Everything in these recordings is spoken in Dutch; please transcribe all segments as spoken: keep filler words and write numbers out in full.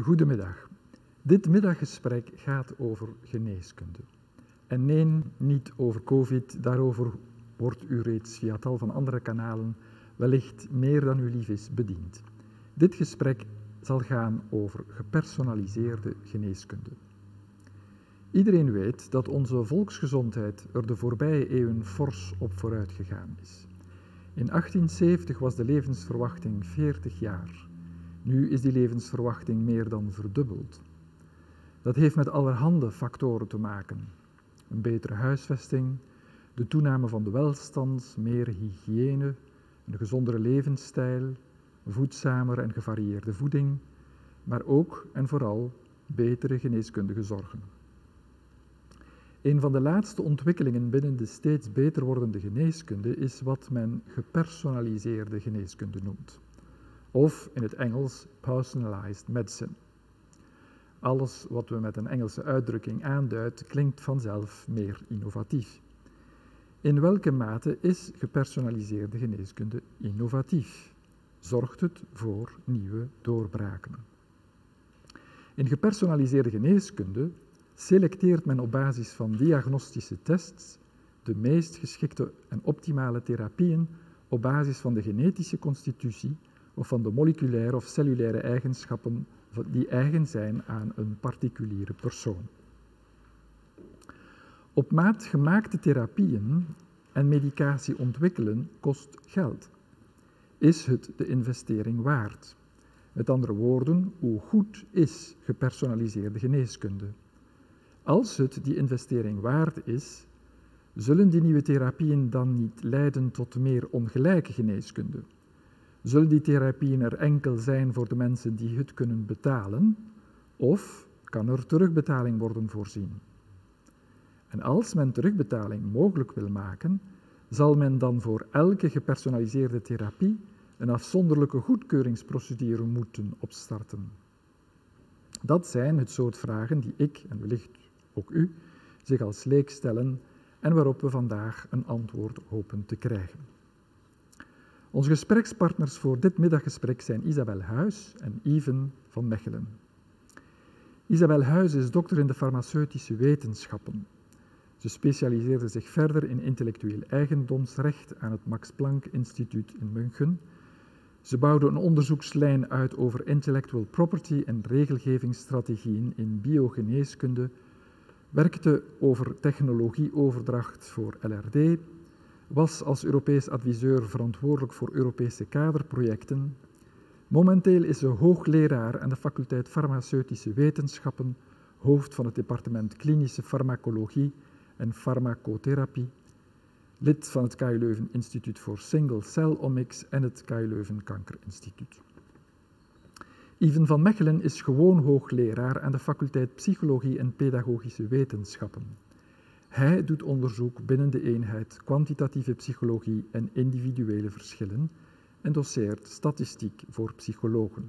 Goedemiddag. Dit middaggesprek gaat over geneeskunde. En nee, niet over COVID, daarover wordt u reeds via tal van andere kanalen wellicht meer dan u lief is bediend. Dit gesprek zal gaan over gepersonaliseerde geneeskunde. Iedereen weet dat onze volksgezondheid er de voorbije eeuwen fors op vooruit gegaan is. In achttienzeventig was de levensverwachting veertig jaar. Nu is die levensverwachting meer dan verdubbeld. Dat heeft met allerhande factoren te maken. Een betere huisvesting, de toename van de welstand, meer hygiëne, een gezondere levensstijl, voedzamere en gevarieerde voeding, maar ook en vooral betere geneeskundige zorgen. Een van de laatste ontwikkelingen binnen de steeds beter wordende geneeskunde is wat men gepersonaliseerde geneeskunde noemt. Of in het Engels personalized medicine. Alles wat we met een Engelse uitdrukking aanduidt, klinkt vanzelf meer innovatief. In welke mate is gepersonaliseerde geneeskunde innovatief? Zorgt het voor nieuwe doorbraken? In gepersonaliseerde geneeskunde selecteert men op basis van diagnostische tests de meest geschikte en optimale therapieën op basis van de genetische constitutie of van de moleculaire of cellulaire eigenschappen die eigen zijn aan een particuliere persoon. Op maat gemaakte therapieën en medicatie ontwikkelen kost geld. Is het de investering waard? Met andere woorden, hoe goed is gepersonaliseerde geneeskunde? Als het die investering waard is, zullen die nieuwe therapieën dan niet leiden tot meer ongelijke geneeskunde? Zullen die therapieën er enkel zijn voor de mensen die het kunnen betalen, of kan er terugbetaling worden voorzien? En als men terugbetaling mogelijk wil maken, zal men dan voor elke gepersonaliseerde therapie een afzonderlijke goedkeuringsprocedure moeten opstarten. Dat zijn het soort vragen die ik, en wellicht ook u, zich als leek stellen en waarop we vandaag een antwoord hopen te krijgen. Onze gesprekspartners voor dit middaggesprek zijn Isabel Huys en Yven van Mechelen. Isabel Huys is dokter in de farmaceutische wetenschappen. Ze specialiseerde zich verder in intellectueel eigendomsrecht aan het Max Planck Instituut in München. Ze bouwde een onderzoekslijn uit over intellectual property en regelgevingsstrategieën in biogeneeskunde, werkte over technologieoverdracht voor L R D, was als Europees adviseur verantwoordelijk voor Europese kaderprojecten. Momenteel is ze hoogleraar aan de faculteit farmaceutische wetenschappen, hoofd van het departement klinische farmacologie en farmacotherapie, lid van het K U Leuven Instituut voor Single Cell Omics en het K U Leuven Kankerinstituut. Yven van Mechelen is gewoon hoogleraar aan de faculteit Psychologie en Pedagogische Wetenschappen. Hij doet onderzoek binnen de eenheid kwantitatieve psychologie en individuele verschillen en doseert statistiek voor psychologen.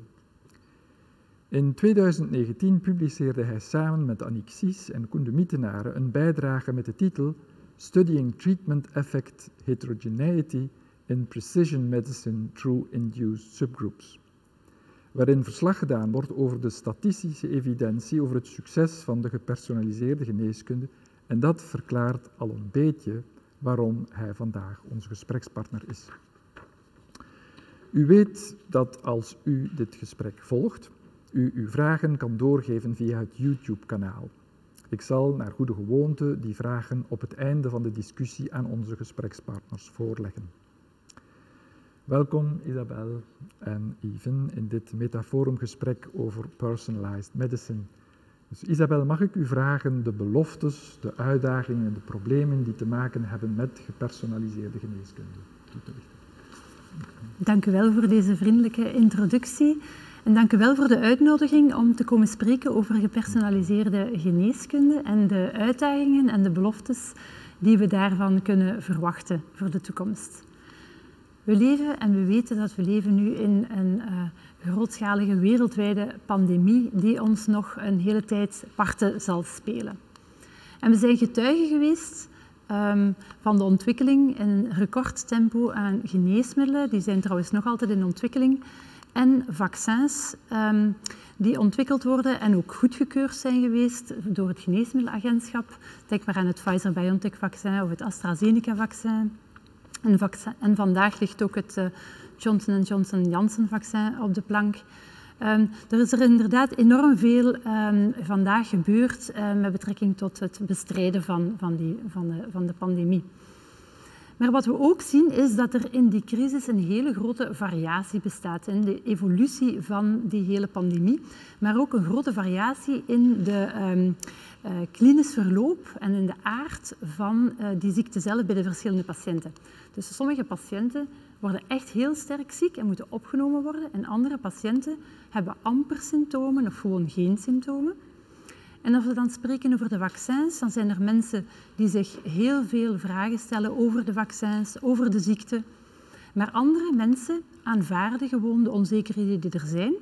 In tweeduizend negentien publiceerde hij samen met Annick Sies en Koen de Mietenare een bijdrage met de titel Studying Treatment Effect Heterogeneity in Precision Medicine Through Induced Subgroups, waarin verslag gedaan wordt over de statistische evidentie over het succes van de gepersonaliseerde geneeskunde, en dat verklaart al een beetje waarom hij vandaag onze gesprekspartner is. U weet dat als u dit gesprek volgt, u uw vragen kan doorgeven via het YouTube-kanaal. Ik zal naar goede gewoonte die vragen op het einde van de discussie aan onze gesprekspartners voorleggen. Welkom Isabel en Yven in dit metaforumgesprek over personalized medicine. Dus Isabel, mag ik u vragen de beloftes, de uitdagingen en de problemen die te maken hebben met gepersonaliseerde geneeskunde toe te lichten? Dank u wel voor deze vriendelijke introductie en dank u wel voor de uitnodiging om te komen spreken over gepersonaliseerde geneeskunde en de uitdagingen en de beloftes die we daarvan kunnen verwachten voor de toekomst. We leven en we weten dat we leven nu in een uh, grootschalige wereldwijde pandemie die ons nog een hele tijd parten zal spelen. En we zijn getuigen geweest um, van de ontwikkeling in recordtempo aan geneesmiddelen, die zijn trouwens nog altijd in ontwikkeling, en vaccins um, die ontwikkeld worden en ook goedgekeurd zijn geweest door het Geneesmiddelagentschap. Denk maar aan het Pfizer-BioNTech-vaccin of het AstraZeneca-vaccin. En, en vandaag ligt ook het uh, Johnson en Johnson-Janssen-vaccin op de plank. Um, er is er inderdaad enorm veel um, vandaag gebeurd uh, met betrekking tot het bestrijden van, van, die, van, de, van de pandemie. Maar wat we ook zien is dat er in die crisis een hele grote variatie bestaat in de evolutie van die hele pandemie, maar ook een grote variatie in de um, uh, klinisch verloop en in de aard van uh, die ziekte zelf bij de verschillende patiënten. Dus sommige patiënten worden echt heel sterk ziek en moeten opgenomen worden en andere patiënten hebben amper symptomen of gewoon geen symptomen. En als we dan spreken over de vaccins, dan zijn er mensen die zich heel veel vragen stellen over de vaccins, over de ziekte. Maar andere mensen aanvaarden gewoon de onzekerheden die er zijn,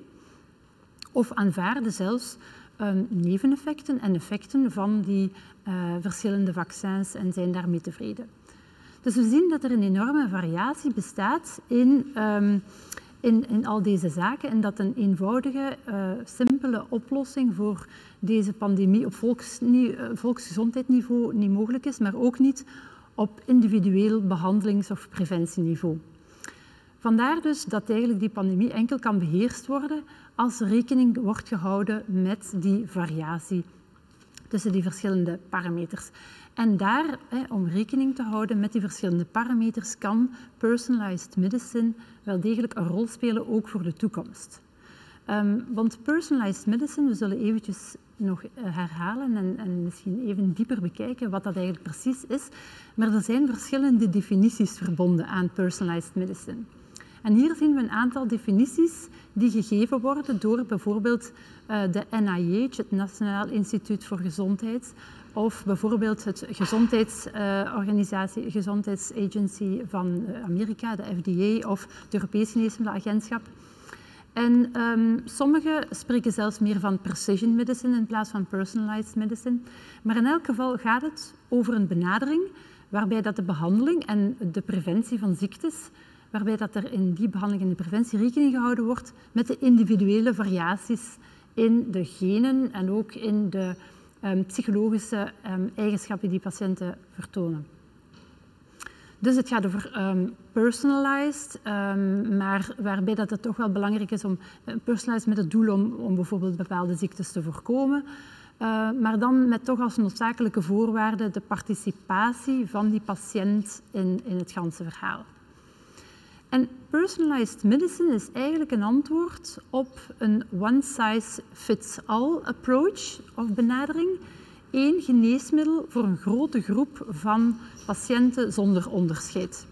of aanvaarden zelfs um, neveneffecten en effecten van die uh, verschillende vaccins en zijn daarmee tevreden. Dus we zien dat er een enorme variatie bestaat in, um, in, in al deze zaken en dat een eenvoudige, uh, simpele oplossing voor deze pandemie op volksnie, uh, volksgezondheidsniveau niet mogelijk is, maar ook niet op individueel behandelings- of preventieniveau. Vandaar dus dat eigenlijk die pandemie enkel kan beheerst worden als rekening wordt gehouden met die variatie tussen die verschillende parameters. En daar, hè, om rekening te houden met die verschillende parameters, kan personalized medicine wel degelijk een rol spelen, ook voor de toekomst. Um, want personalized medicine, we zullen eventjes nog herhalen en, en misschien even dieper bekijken wat dat eigenlijk precies is, maar er zijn verschillende definities verbonden aan personalized medicine. En hier zien we een aantal definities die gegeven worden door bijvoorbeeld uh, de N I H, het Nationaal Instituut voor Gezondheid, of bijvoorbeeld het gezondheidsorganisatie, uh, gezondheidsagency van Amerika, de F D A, of het Europees Geneesmiddelagentschap. En um, sommigen spreken zelfs meer van precision medicine in plaats van personalized medicine. Maar in elk geval gaat het over een benadering waarbij dat de behandeling en de preventie van ziektes, waarbij dat er in die behandeling en de preventie rekening gehouden wordt met de individuele variaties in de genen en ook in de um, psychologische um, eigenschappen die patiënten vertonen. Dus het gaat over um, personalized, um, maar waarbij dat het toch wel belangrijk is om uh, personalized met het doel om, om bijvoorbeeld bepaalde ziektes te voorkomen, uh, maar dan met toch als noodzakelijke voorwaarde de participatie van die patiënt in, in het ganse verhaal. En personalized medicine is eigenlijk een antwoord op een one-size-fits-all approach of benadering. Eén geneesmiddel voor een grote groep van patiënten zonder onderscheid.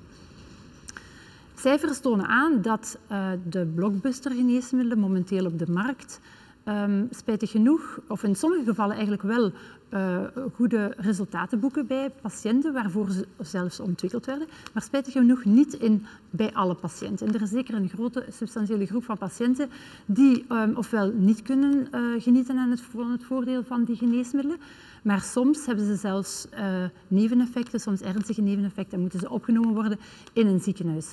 Cijfers tonen aan dat uh, de blockbuster-geneesmiddelen momenteel op de markt um, spijtig genoeg, of in sommige gevallen eigenlijk wel, uh, goede resultaten boeken bij patiënten waarvoor ze zelfs ontwikkeld werden, maar spijtig genoeg niet in, bij alle patiënten. En er is zeker een grote, substantiële groep van patiënten die um, ofwel niet kunnen uh, genieten aan het, van het voordeel van die geneesmiddelen, maar soms hebben ze zelfs uh, neveneffecten, soms ernstige neveneffecten, en moeten ze opgenomen worden in een ziekenhuis.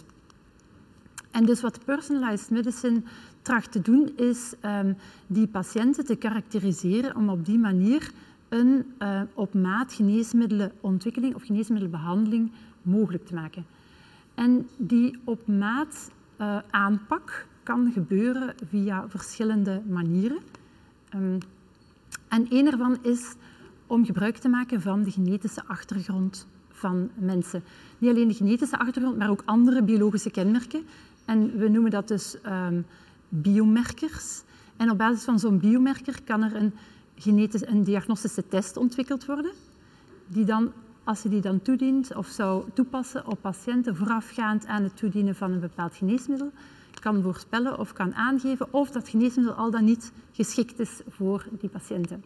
En dus wat personalized medicine tracht te doen, is um, die patiënten te karakteriseren om op die manier een uh, op maat geneesmiddelenontwikkeling of geneesmiddelenbehandeling mogelijk te maken. En die op maat uh, aanpak kan gebeuren via verschillende manieren. Um, en een ervan is om gebruik te maken van de genetische achtergrond van mensen. Niet alleen de genetische achtergrond, maar ook andere biologische kenmerken. En we noemen dat dus um, biomarkers. En op basis van zo'n biomarker kan er een, genetisch, een diagnostische test ontwikkeld worden, die dan, als je die dan toedient of zou toepassen op patiënten voorafgaand aan het toedienen van een bepaald geneesmiddel, kan voorspellen of kan aangeven of dat geneesmiddel al dan niet geschikt is voor die patiënten.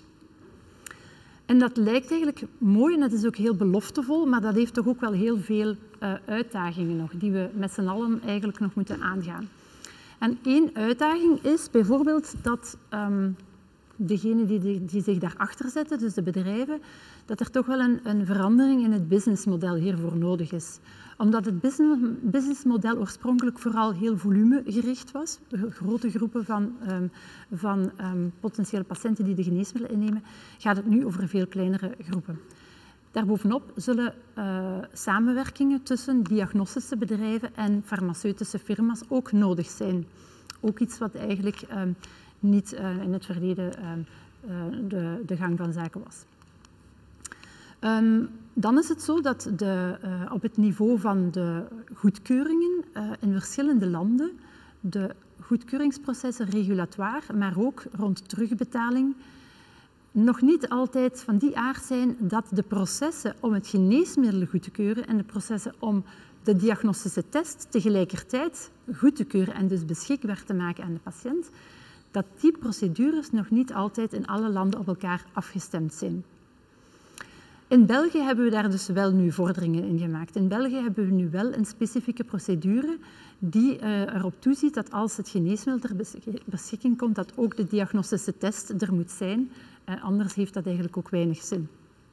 En dat lijkt eigenlijk mooi en dat is ook heel beloftevol, maar dat heeft toch ook wel heel veel uh, uitdagingen nog, die we met z'n allen eigenlijk nog moeten aangaan. En één uitdaging is bijvoorbeeld dat um, degenen die, die, die zich daarachter zetten, dus de bedrijven, dat er toch wel een, een verandering in het businessmodel hiervoor nodig is. Omdat het businessmodel oorspronkelijk vooral heel volumegericht was, grote groepen van, um, van um, potentiële patiënten die de geneesmiddelen innemen, gaat het nu over veel kleinere groepen. Daarbovenop zullen uh, samenwerkingen tussen diagnostische bedrijven en farmaceutische firma's ook nodig zijn. Ook iets wat eigenlijk um, niet uh, in het verleden uh, uh, de, de gang van zaken was. Um, dan is het zo dat de, uh, op het niveau van de goedkeuringen uh, in verschillende landen de goedkeuringsprocessen regulatoire, maar ook rond terugbetaling, nog niet altijd van die aard zijn dat de processen om het geneesmiddel goed te keuren en de processen om de diagnostische test tegelijkertijd goed te keuren en dus beschikbaar te maken aan de patiënt, dat die procedures nog niet altijd in alle landen op elkaar afgestemd zijn. In België hebben we daar dus wel nu vorderingen in gemaakt. In België hebben we nu wel een specifieke procedure die uh, erop toeziet dat als het geneesmiddel ter beschikking komt, dat ook de diagnostische test er moet zijn. Uh, anders heeft dat eigenlijk ook weinig zin.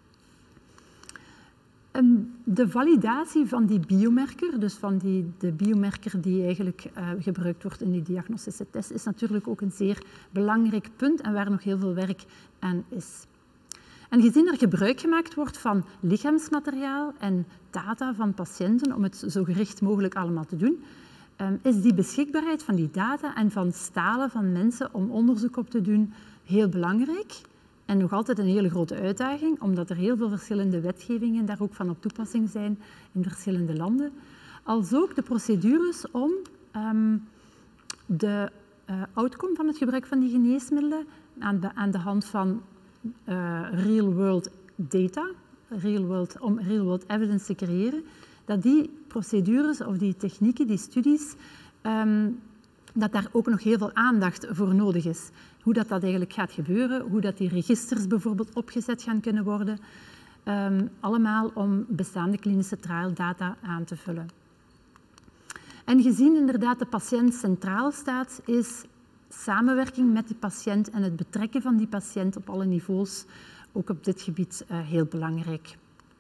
Um, de validatie van die biomarker, dus van die, de biomarker die eigenlijk uh, gebruikt wordt in die diagnostische test, is natuurlijk ook een zeer belangrijk punt en waar nog heel veel werk aan is. En gezien er gebruik gemaakt wordt van lichaamsmateriaal en data van patiënten om het zo gericht mogelijk allemaal te doen, is die beschikbaarheid van die data en van stalen van mensen om onderzoek op te doen heel belangrijk en nog altijd een hele grote uitdaging, omdat er heel veel verschillende wetgevingen daar ook van op toepassing zijn in verschillende landen. Als ook de procedures om um, de uh, outcome van het gebruik van die geneesmiddelen aan de, aan de hand van Uh, real-world data, real world, om real-world evidence te creëren, dat die procedures of die technieken, die studies, um, dat daar ook nog heel veel aandacht voor nodig is. Hoe dat, dat eigenlijk gaat gebeuren, hoe dat die registers bijvoorbeeld opgezet gaan kunnen worden, um, allemaal om bestaande klinische trialdata aan te vullen. En gezien inderdaad de patiënt centraal staat, is samenwerking met die patiënt en het betrekken van die patiënt op alle niveaus ook op dit gebied uh, heel belangrijk.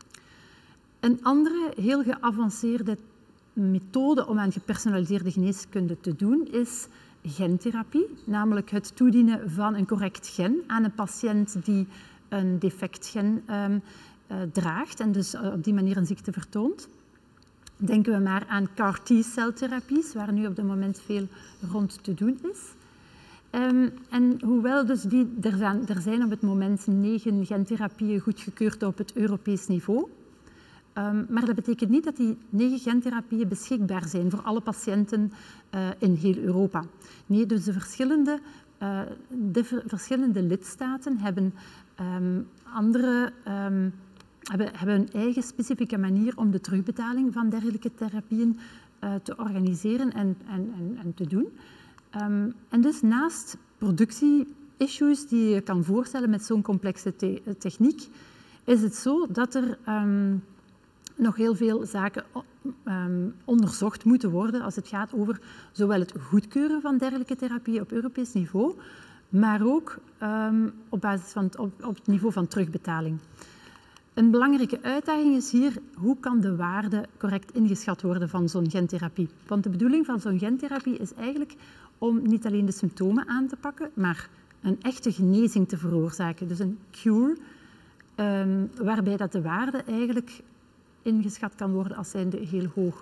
Een andere heel geavanceerde methode om aan gepersonaliseerde geneeskunde te doen is gentherapie, namelijk het toedienen van een correct gen aan een patiënt die een defect gen um, uh, draagt en dus uh, op die manier een ziekte vertoont. Denken we maar aan C A R T-celtherapies, waar nu op dit moment veel rond te doen is. Um, en hoewel dus die, er, zijn, er zijn op het moment negen gentherapieën goedgekeurd op het Europees niveau, um, maar dat betekent niet dat die negen gentherapieën beschikbaar zijn voor alle patiënten uh, in heel Europa. Nee, dus de verschillende, uh, de ver, verschillende lidstaten hebben, um, andere, um, hebben, hebben een eigen specifieke manier om de terugbetaling van dergelijke therapieën uh, te organiseren en, en, en, en te doen. Um, en dus naast productie-issues die je kan voorstellen met zo'n complexe te techniek, is het zo dat er um, nog heel veel zaken um, onderzocht moeten worden als het gaat over zowel het goedkeuren van dergelijke therapieën op Europees niveau, maar ook um, op basis van het, op, op het niveau van terugbetaling. Een belangrijke uitdaging is hier, hoe kan de waarde correct ingeschat worden van zo'n gentherapie? Want de bedoeling van zo'n gentherapie is eigenlijk om niet alleen de symptomen aan te pakken, maar een echte genezing te veroorzaken. Dus een cure, um, waarbij dat de waarde eigenlijk ingeschat kan worden als zijnde heel hoog.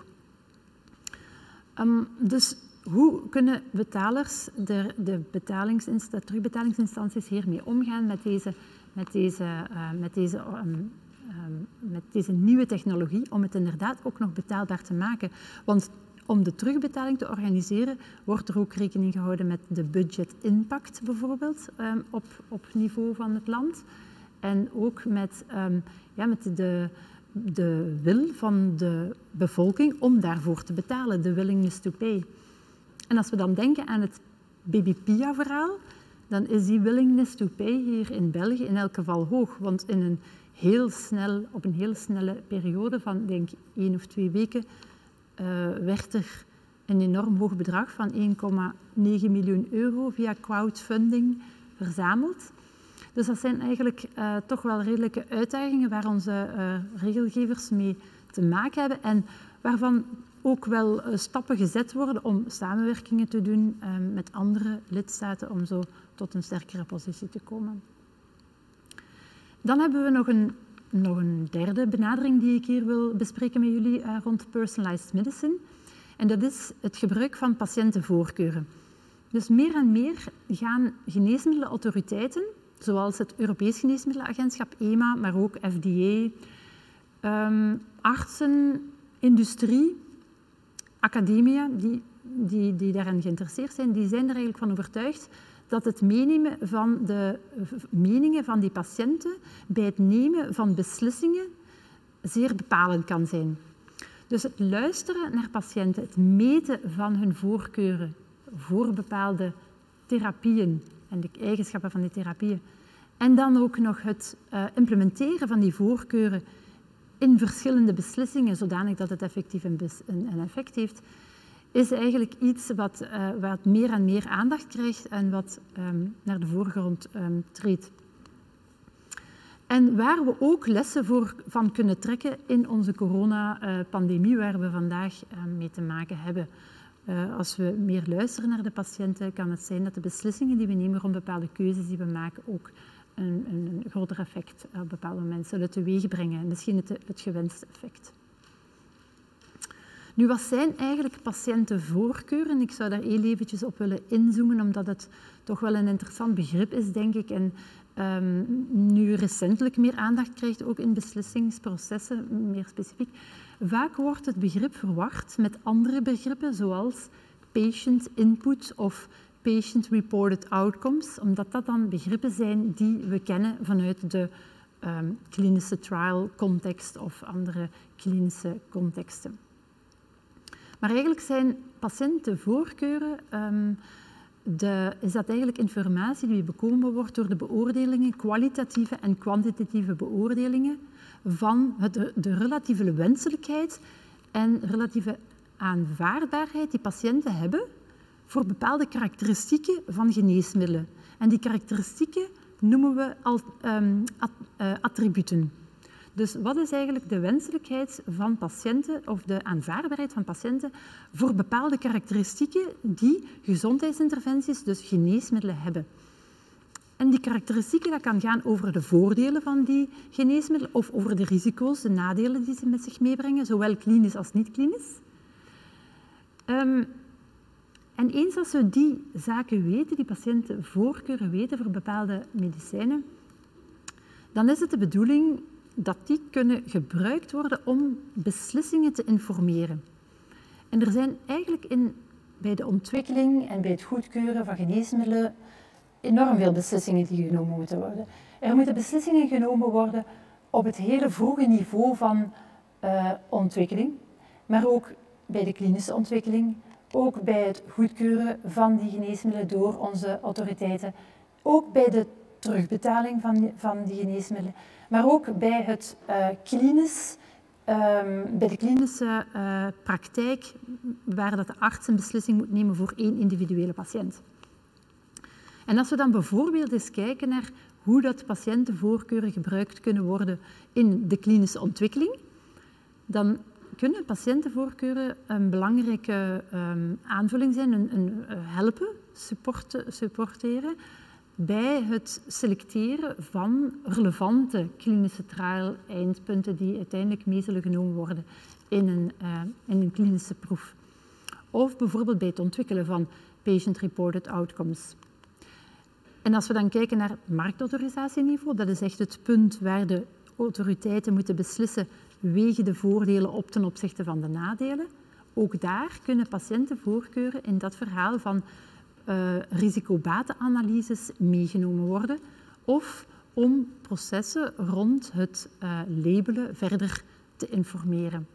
Um, dus hoe kunnen betalers, de, de, betalingsinst de terugbetalingsinstanties hiermee omgaan met deze, met deze, uh, met deze um, Um, met deze nieuwe technologie, om het inderdaad ook nog betaalbaar te maken. Want om de terugbetaling te organiseren, wordt er ook rekening gehouden met de budget impact bijvoorbeeld, um, op, op niveau van het land. En ook met, um, ja, met de, de wil van de bevolking om daarvoor te betalen, de willingness to pay. En als we dan denken aan het Baby Pia-verhaal, dan is die willingness to pay hier in België in elk geval hoog. Want in een heel snel, op een heel snelle periode van denk ik één of twee weken uh, werd er een enorm hoog bedrag van één komma negen miljoen euro via crowdfunding verzameld. Dus dat zijn eigenlijk uh, toch wel redelijke uitdagingen waar onze uh, regelgevers mee te maken hebben. En waarvan ook wel uh, stappen gezet worden om samenwerkingen te doen uh, met andere lidstaten om zo tot een sterkere positie te komen. Dan hebben we nog een, nog een derde benadering die ik hier wil bespreken met jullie uh, rond personalized medicine. En dat is het gebruik van patiëntenvoorkeuren. Dus meer en meer gaan geneesmiddelenautoriteiten, zoals het Europees Geneesmiddelenagentschap E M A, maar ook F D A, um, artsen, industrie, academia, die, die, die daarin geïnteresseerd zijn, die zijn er eigenlijk van overtuigd dat het meenemen van de meningen van die patiënten bij het nemen van beslissingen zeer bepalend kan zijn. Dus het luisteren naar patiënten, het meten van hun voorkeuren voor bepaalde therapieën en de eigenschappen van die therapieën, en dan ook nog het uh, implementeren van die voorkeuren in verschillende beslissingen, zodanig dat het effectief een, een, een effect heeft, is eigenlijk iets wat, uh, wat meer en meer aandacht krijgt en wat um, naar de voorgrond um, treedt. En waar we ook lessen voor van kunnen trekken in onze coronapandemie, waar we vandaag uh, mee te maken hebben. Uh, als we meer luisteren naar de patiënten, kan het zijn dat de beslissingen die we nemen rond bepaalde keuzes die we maken ook een, een, een groter effect op bepaalde mensen zullen teweeg brengen. Misschien het, het gewenste effect. Nu, wat zijn eigenlijk patiëntenvoorkeuren? Ik zou daar heel eventjes op willen inzoomen, omdat het toch wel een interessant begrip is, denk ik. En um, nu recentelijk meer aandacht krijgt, ook in beslissingsprocessen, meer specifiek. Vaak wordt het begrip verward met andere begrippen, zoals patient input of patient-reported outcomes, omdat dat dan begrippen zijn die we kennen vanuit de um, klinische trial-context of andere klinische contexten. Maar eigenlijk zijn patiëntenvoorkeuren, um, de, is dat eigenlijk informatie die bekomen wordt door de beoordelingen, kwalitatieve en kwantitatieve beoordelingen van het, de relatieve wenselijkheid en relatieve aanvaardbaarheid die patiënten hebben voor bepaalde karakteristieken van geneesmiddelen. En die karakteristieken noemen we al, um, at, uh, attributen. Dus wat is eigenlijk de wenselijkheid van patiënten of de aanvaardbaarheid van patiënten voor bepaalde karakteristieken die gezondheidsinterventies, dus geneesmiddelen, hebben? En die karakteristieken, dat kan gaan over de voordelen van die geneesmiddelen of over de risico's, de nadelen die ze met zich meebrengen, zowel klinisch als niet klinisch. Um, en eens als we die zaken weten, die patiëntenvoorkeuren weten voor bepaalde medicijnen, dan is het de bedoeling dat die kunnen gebruikt worden om beslissingen te informeren. En er zijn eigenlijk in, bij de ontwikkeling en bij het goedkeuren van geneesmiddelen enorm veel beslissingen die genomen moeten worden. Er moeten beslissingen genomen worden op het hele vroege niveau van uh, ontwikkeling, maar ook bij de klinische ontwikkeling, ook bij het goedkeuren van die geneesmiddelen door onze autoriteiten, ook bij de terugbetaling van die, van die geneesmiddelen, maar ook bij, het, uh, klinisch, um, bij de klinische uh, praktijk, waar dat de arts een beslissing moet nemen voor één individuele patiënt. En als we dan bijvoorbeeld eens kijken naar hoe dat patiëntenvoorkeuren gebruikt kunnen worden in de klinische ontwikkeling, dan kunnen patiëntenvoorkeuren een belangrijke um, aanvulling zijn, een, een helpen, support, supporteren bij het selecteren van relevante klinische trial-eindpunten die uiteindelijk mee zullen genomen worden in een, uh, in een klinische proef. Of bijvoorbeeld bij het ontwikkelen van patient-reported outcomes. En als we dan kijken naar marktautorisatieniveau, dat is echt het punt waar de autoriteiten moeten beslissen, wegen de voordelen op ten opzichte van de nadelen. Ook daar kunnen patiëntenvoorkeuren in dat verhaal van uh, risicobatenanalyses meegenomen worden, of om processen rond het uh, labelen verder te informeren.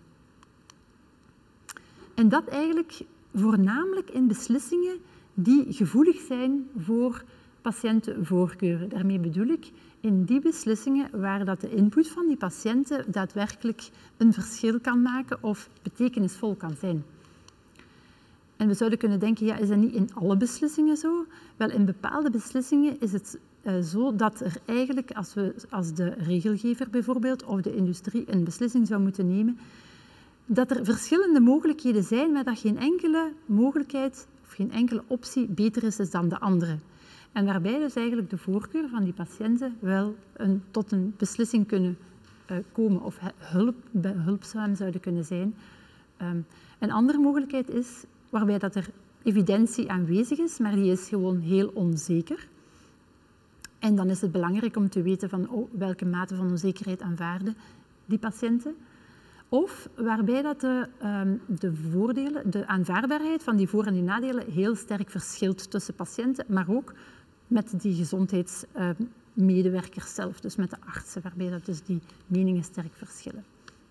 En dat eigenlijk voornamelijk in beslissingen die gevoelig zijn voor patiëntenvoorkeuren. Daarmee bedoel ik in die beslissingen waar dat de input van die patiënten daadwerkelijk een verschil kan maken of betekenisvol kan zijn. En we zouden kunnen denken, ja, is dat niet in alle beslissingen zo? Wel, in bepaalde beslissingen is het uh, zo dat er eigenlijk, als, we, als de regelgever bijvoorbeeld of de industrie een beslissing zou moeten nemen, dat er verschillende mogelijkheden zijn, maar dat geen enkele mogelijkheid of geen enkele optie beter is dan de andere. En waarbij dus eigenlijk de voorkeur van die patiënten wel een, tot een beslissing kunnen uh, komen of hulp, behulpzaam zouden kunnen zijn. Um, een andere mogelijkheid is waarbij dat er evidentie aanwezig is, maar die is gewoon heel onzeker. En dan is het belangrijk om te weten van oh, welke mate van onzekerheid aanvaarden die patiënten. Of waarbij dat de, um, de voordelen, de aanvaardbaarheid van die voor- en die nadelen heel sterk verschilt tussen patiënten, maar ook met die gezondheidsmedewerkers uh, zelf, dus met de artsen, waarbij dat dus die meningen sterk verschillen.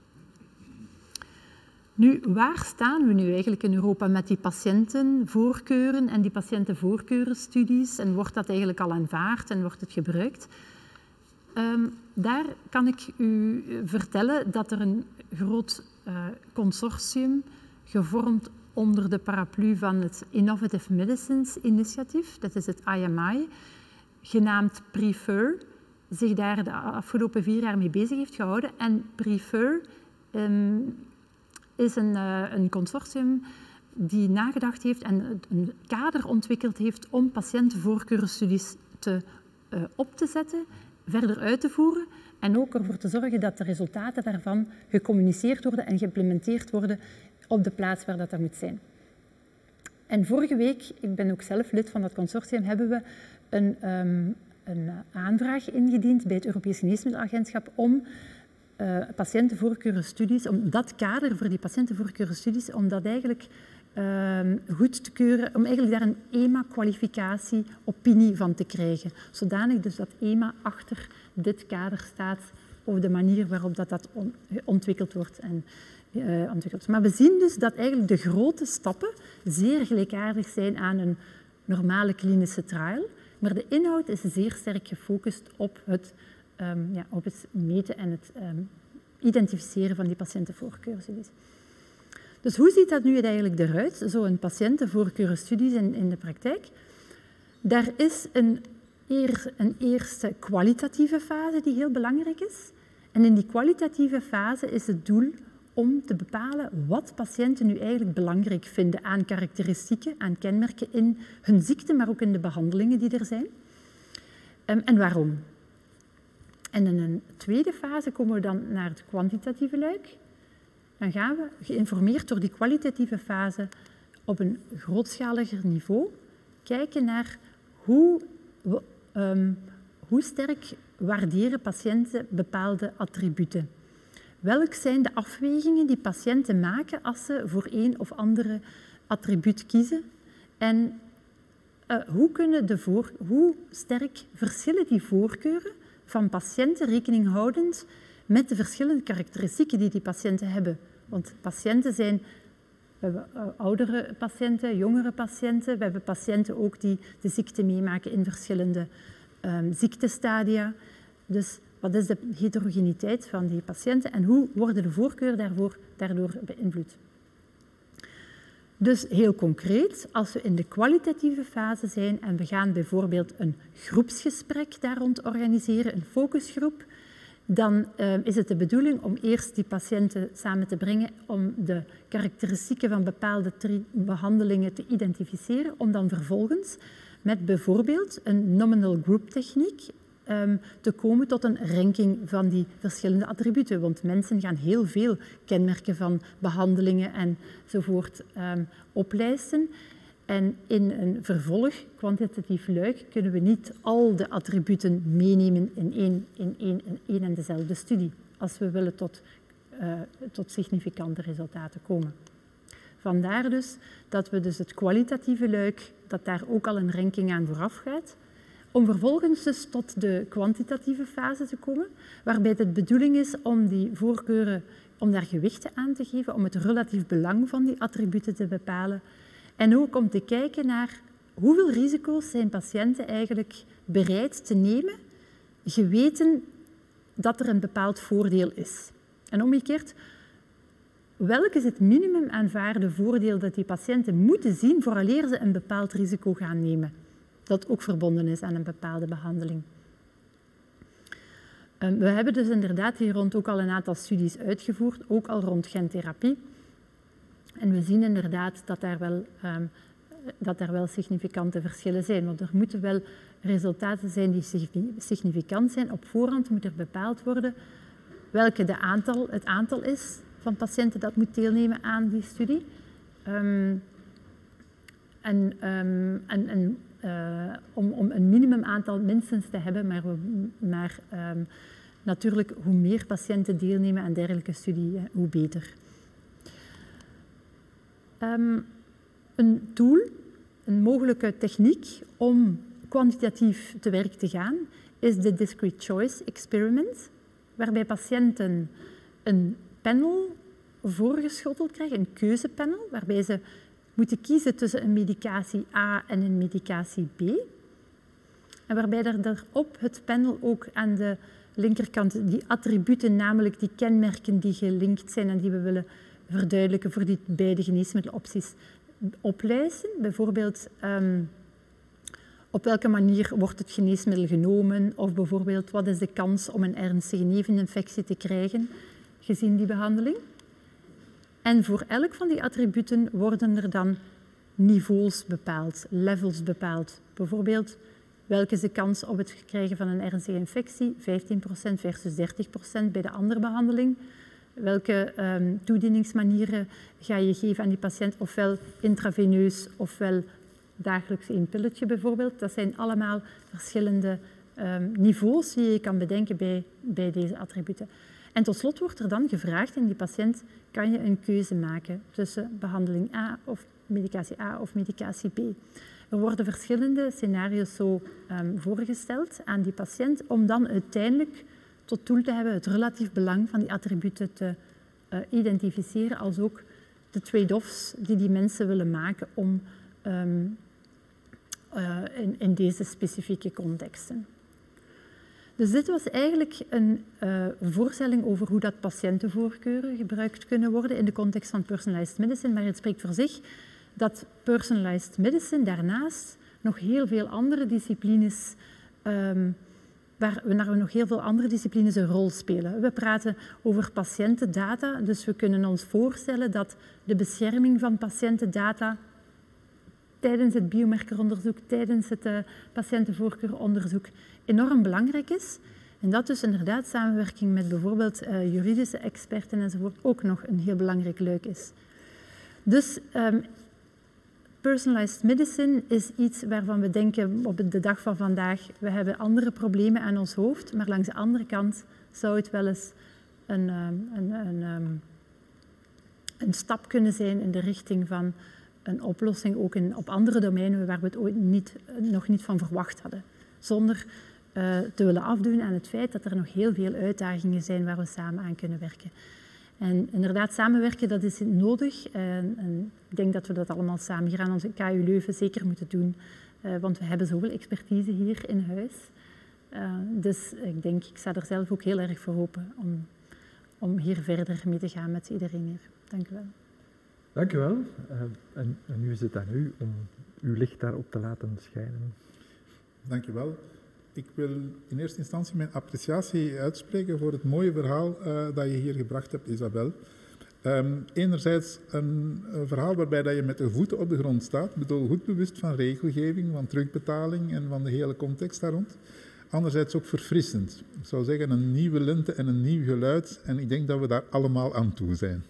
Nu, waar staan we nu eigenlijk in Europa met die patiëntenvoorkeuren en die patiëntenvoorkeurenstudies en wordt dat eigenlijk al aanvaard en wordt het gebruikt? Um, daar kan ik u vertellen dat er een groot uh, consortium gevormd onder de paraplu van het Innovative Medicines Initiative, dat is het I M I, genaamd PREFER, zich daar de afgelopen vier jaar mee bezig heeft gehouden. En PREFER um, is een, uh, een consortium die nagedacht heeft en een kader ontwikkeld heeft om patiëntenvoorkeurenstudies te, uh, op te zetten, verder uit te voeren en ook ervoor te zorgen dat de resultaten daarvan gecommuniceerd worden en geïmplementeerd worden op de plaats waar dat, dat moet zijn. En vorige week, ik ben ook zelf lid van dat consortium, hebben we een, um, een aanvraag ingediend bij het Europees Geneesmiddelenagentschap om uh, patiëntenvoorkeurenstudies, om dat kader voor die patiëntenvoorkeurenstudies, om dat eigenlijk uh, goed te keuren, om eigenlijk daar een E M A-kwalificatie, opinie van te krijgen. Zodanig dus dat E M A achter dit kader staat over de manier waarop dat, dat on, ontwikkeld wordt. En, uh, ontwikkeld. Maar we zien dus dat eigenlijk de grote stappen zeer gelijkaardig zijn aan een normale klinische trial, maar de inhoud is zeer sterk gefocust op het, um, ja, op het meten en het um, identificeren van die patiëntenvoorkeursstudies. Dus hoe ziet dat nu eigenlijk eruit, zo'n patiëntenvoorkeursstudies in, in de praktijk? Daar is een, eer, een eerste kwalitatieve fase die heel belangrijk is. En in die kwalitatieve fase is het doel om te bepalen wat patiënten nu eigenlijk belangrijk vinden aan karakteristieken, aan kenmerken in hun ziekte, maar ook in de behandelingen die er zijn. Um, en waarom? En in een tweede fase komen we dan naar het kwantitatieve luik. Dan gaan we, geïnformeerd door die kwalitatieve fase, op een grootschaliger niveau kijken naar hoe, um, hoe sterk waarderen patiënten bepaalde attributen. Welk zijn de afwegingen die patiënten maken als ze voor een of andere attribuut kiezen? En uh, hoe, kunnen de voor, hoe sterk verschillen die voorkeuren van patiënten rekening houdend met de verschillende karakteristieken die die patiënten hebben? Want patiënten zijn, we hebben oudere patiënten, jongere patiënten, we hebben patiënten ook die de ziekte meemaken in verschillende um, ziektestadia. Dus wat is de heterogeniteit van die patiënten en hoe worden de voorkeuren daarvoor, daardoor beïnvloed? Dus heel concreet, als we in de kwalitatieve fase zijn en we gaan bijvoorbeeld een groepsgesprek daar rond organiseren, een focusgroep, dan uh, is het de bedoeling om eerst die patiënten samen te brengen om de karakteristieken van bepaalde behandelingen te identificeren, om dan vervolgens met bijvoorbeeld een nominal group techniek um, te komen tot een ranking van die verschillende attributen. Want mensen gaan heel veel kenmerken van behandelingen enzovoort um, oplijsten. En in een vervolg, kwantitatief luik, kunnen we niet al de attributen meenemen in één, in één, in één en dezelfde studie, als we willen tot, uh, tot significante resultaten komen. Vandaar dus dat we dus het kwalitatieve luik, dat daar ook al een ranking aan vooraf gaat, om vervolgens dus tot de kwantitatieve fase te komen, waarbij het de bedoeling is om die voorkeuren, om daar gewichten aan te geven, om het relatief belang van die attributen te bepalen. En ook om te kijken naar hoeveel risico's zijn patiënten eigenlijk bereid te nemen, geweten dat er een bepaald voordeel is. En omgekeerd, welk is het minimum aanvaarde voordeel dat die patiënten moeten zien vooraleer ze een bepaald risico gaan nemen, dat ook verbonden is aan een bepaalde behandeling. Um, we hebben dus inderdaad hier rond ook al een aantal studies uitgevoerd, ook al rond gentherapie. En we zien inderdaad dat daar wel, um, dat daar wel significante verschillen zijn. Want er moeten wel resultaten zijn die significant zijn. Op voorhand moet er bepaald worden welke de aantal, het aantal is van patiënten dat moet deelnemen aan die studie. Um, en, um, en, en uh, om, om een minimumaantal minstens te hebben, maar, we, maar um, natuurlijk hoe meer patiënten deelnemen aan dergelijke studie, hoe beter. Um, een tool, een mogelijke techniek om kwantitatief te werk te gaan, is de Discrete Choice Experiment, waarbij patiënten een panel voorgeschoteld krijgen, een keuzepanel, waarbij ze moeten kiezen tussen een medicatie A en een medicatie B. En waarbij er op het panel ook aan de linkerkant die attributen, namelijk die kenmerken die gelinkt zijn en die we willen verduidelijken voor die beide geneesmiddelopties, oplijsten. Bijvoorbeeld um, op welke manier wordt het geneesmiddel genomen, of bijvoorbeeld wat is de kans om een ernstige neveninfectie te krijgen gezien die behandeling. En voor elk van die attributen worden er dan niveaus bepaald, levels bepaald. Bijvoorbeeld, welke is de kans op het krijgen van een ernstige infectie? vijftien procent versus dertig procent bij de andere behandeling. Welke um, toedieningsmanieren ga je geven aan die patiënt? Ofwel intraveneus, ofwel dagelijks één pilletje bijvoorbeeld. Dat zijn allemaal verschillende um, niveaus die je kan bedenken bij, bij deze attributen. En tot slot wordt er dan gevraagd aan die patiënt, kan je een keuze maken tussen behandeling A of medicatie A of medicatie B. Er worden verschillende scenario's zo um, voorgesteld aan die patiënt om dan uiteindelijk tot doel te hebben het relatief belang van die attributen te uh, identificeren, als ook de trade-offs die die mensen willen maken om, um, uh, in, in deze specifieke contexten. Dus dit was eigenlijk een uh, voorstelling over hoe dat patiëntenvoorkeuren gebruikt kunnen worden in de context van personalized medicine, maar het spreekt voor zich dat personalized medicine daarnaast nog heel veel andere disciplines, um, waar we, naar nog heel veel andere disciplines een rol spelen. We praten over patiëntendata, dus we kunnen ons voorstellen dat de bescherming van patiëntendata tijdens het biomarkeronderzoek, tijdens het uh, patiëntenvoorkeuronderzoek enorm belangrijk is. En dat dus inderdaad samenwerking met bijvoorbeeld uh, juridische experten enzovoort ook nog een heel belangrijk luik is. Dus um, personalized medicine is iets waarvan we denken op de dag van vandaag, we hebben andere problemen aan ons hoofd, maar langs de andere kant zou het wel eens een, um, een, een, um, een stap kunnen zijn in de richting van een oplossing, ook in, op andere domeinen waar we het ooit niet, nog niet van verwacht hadden. Zonder uh, te willen afdoen aan het feit dat er nog heel veel uitdagingen zijn waar we samen aan kunnen werken. En inderdaad, samenwerken, dat is nodig. En, en ik denk dat we dat allemaal samen hier aan onze K U Leuven zeker moeten doen. Uh, want we hebben zoveel expertise hier in huis. Uh, dus ik denk, ik sta er zelf ook heel erg voor open om, om hier verder mee te gaan met iedereen hier. Dank u wel. Dank u wel. Uh, en, en nu is het aan u om uw licht daarop te laten schijnen. Dank u wel. Ik wil in eerste instantie mijn appreciatie uitspreken voor het mooie verhaal uh, dat je hier gebracht hebt, Isabel. Um, enerzijds een, een verhaal waarbij dat je met de voeten op de grond staat, ik bedoel goed bewust van regelgeving, van terugbetaling en van de hele context daar rond. Anderzijds ook verfrissend. Ik zou zeggen een nieuwe lente en een nieuw geluid en ik denk dat we daar allemaal aan toe zijn.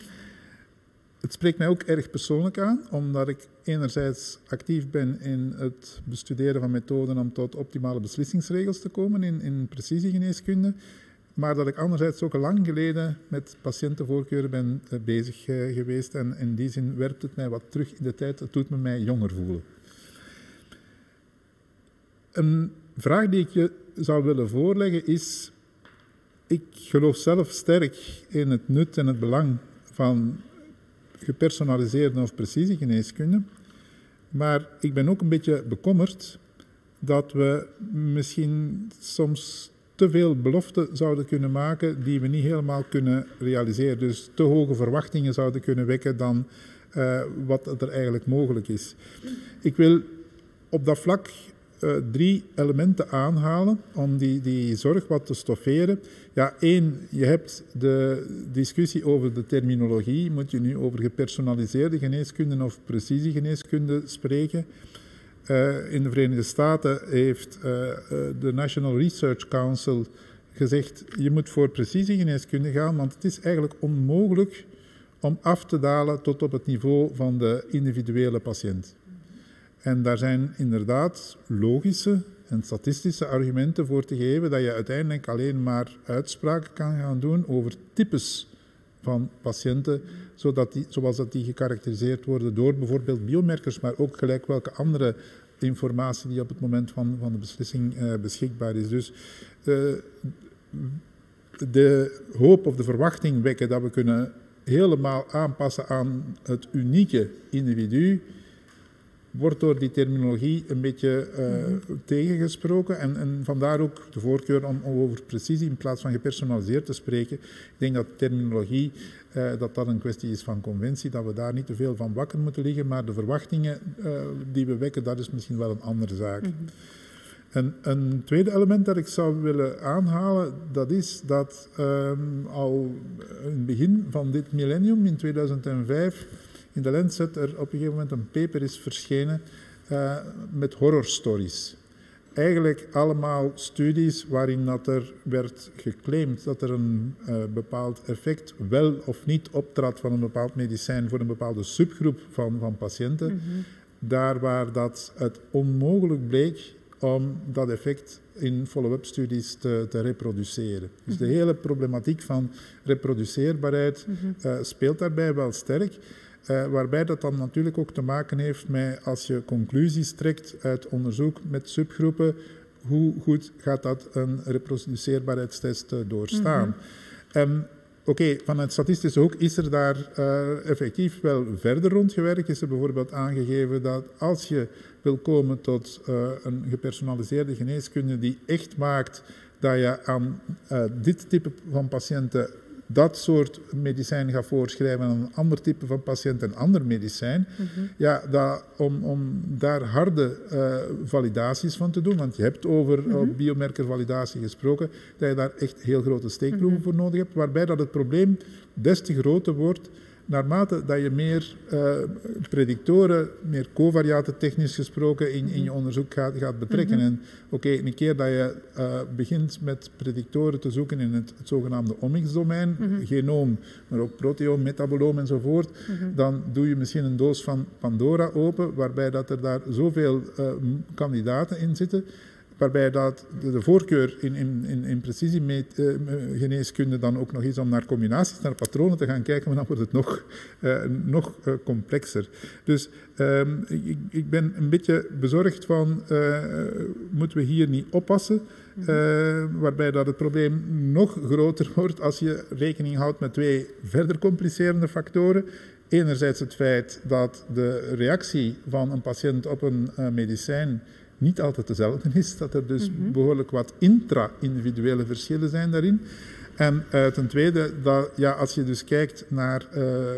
Het spreekt mij ook erg persoonlijk aan, omdat ik enerzijds actief ben in het bestuderen van methoden om tot optimale beslissingsregels te komen in, in precisiegeneeskunde, maar dat ik anderzijds ook lang geleden met patiëntenvoorkeuren ben uh, bezig uh, geweest en in die zin werpt het mij wat terug in de tijd, het doet me mij jonger voelen. Een vraag die ik je zou willen voorleggen is, ik geloof zelf sterk in het nut en het belang van gepersonaliseerde of precisiegeneeskunde, maar ik ben ook een beetje bekommerd dat we misschien soms te veel beloften zouden kunnen maken die we niet helemaal kunnen realiseren. Dus te hoge verwachtingen zouden kunnen wekken dan uh, wat er eigenlijk mogelijk is. Ik wil op dat vlak uh, drie elementen aanhalen om die, die zorg wat te stofferen. Ja, één, je hebt de discussie over de terminologie. Moet je nu over gepersonaliseerde geneeskunde of precisiegeneeskunde spreken? Uh, in de Verenigde Staten heeft uh, uh, de National Research Council gezegd, je moet voor precisiegeneeskunde gaan, want het is eigenlijk onmogelijk om af te dalen tot op het niveau van de individuele patiënt. En daar zijn inderdaad logische en statistische argumenten voor te geven dat je uiteindelijk alleen maar uitspraken kan gaan doen over types van patiënten, zodat die, zoals dat die gekarakteriseerd worden door bijvoorbeeld biomarkers, maar ook gelijk welke andere informatie die op het moment van, van de beslissing uh, beschikbaar is. Dus uh, de hoop of de verwachting wekken dat we kunnen helemaal aanpassen aan het unieke individu, wordt door die terminologie een beetje uh, mm-hmm. tegengesproken. En, en vandaar ook de voorkeur om, om over precisie in plaats van gepersonaliseerd te spreken. Ik denk dat terminologie, uh, dat dat een kwestie is van conventie, dat we daar niet te veel van wakker moeten liggen, maar de verwachtingen uh, die we wekken, dat is misschien wel een andere zaak. Mm-hmm. En een tweede element dat ik zou willen aanhalen, dat is dat um, al in het begin van dit millennium, in tweeduizend vijf, in de Lancet er op een gegeven moment een paper is verschenen uh, met horrorstories. Eigenlijk allemaal studies waarin dat er werd geclaimd dat er een uh, bepaald effect wel of niet optrad van een bepaald medicijn voor een bepaalde subgroep van, van patiënten. Mm-hmm. Daar waar dat het onmogelijk bleek om dat effect in follow-up studies te, te reproduceren. Dus mm-hmm. de hele problematiek van reproduceerbaarheid mm-hmm. uh, speelt daarbij wel sterk. Uh, waarbij dat dan natuurlijk ook te maken heeft met, als je conclusies trekt uit onderzoek met subgroepen, hoe goed gaat dat een reproduceerbaarheidstest uh, doorstaan. Mm-hmm. um, Oké, okay, vanuit statistische hoek is er daar uh, effectief wel verder rond gewerkt. Is er bijvoorbeeld aangegeven dat als je wil komen tot uh, een gepersonaliseerde geneeskunde die echt maakt dat je aan uh, dit type van patiënten dat soort medicijn gaat voorschrijven aan een ander type van patiënt een ander medicijn, mm-hmm. ja, dat, om, om daar harde uh, validaties van te doen, want je hebt over mm-hmm. uh, biomarkervalidatie gesproken, dat je daar echt heel grote steekproeven mm-hmm. voor nodig hebt, waarbij dat het probleem des te groter wordt naarmate dat je meer uh, predictoren, meer covariaten technisch gesproken in, in je onderzoek gaat, gaat betrekken. Mm-hmm. En oké, okay, een keer dat je uh, begint met predictoren te zoeken in het, het zogenaamde omics-domein, mm-hmm. genoom, maar ook proteoom, metaboloom enzovoort, mm-hmm. dan doe je misschien een doos van Pandora open, waarbij dat er daar zoveel uh, kandidaten in zitten, waarbij dat de voorkeur in, in, in, in precisiegeneeskunde dan ook nog is om naar combinaties, naar patronen te gaan kijken, maar dan wordt het nog, uh, nog uh, complexer. Dus um, ik, ik ben een beetje bezorgd van, uh, moeten we hier niet oppassen, uh, waarbij dat het probleem nog groter wordt als je rekening houdt met twee verder complicerende factoren. Enerzijds het feit dat de reactie van een patiënt op een uh, medicijn niet altijd dezelfde is, dat er dus mm-hmm. behoorlijk wat intra-individuele verschillen zijn daarin. En uh, ten tweede, dat, ja, als je dus kijkt naar uh, uh,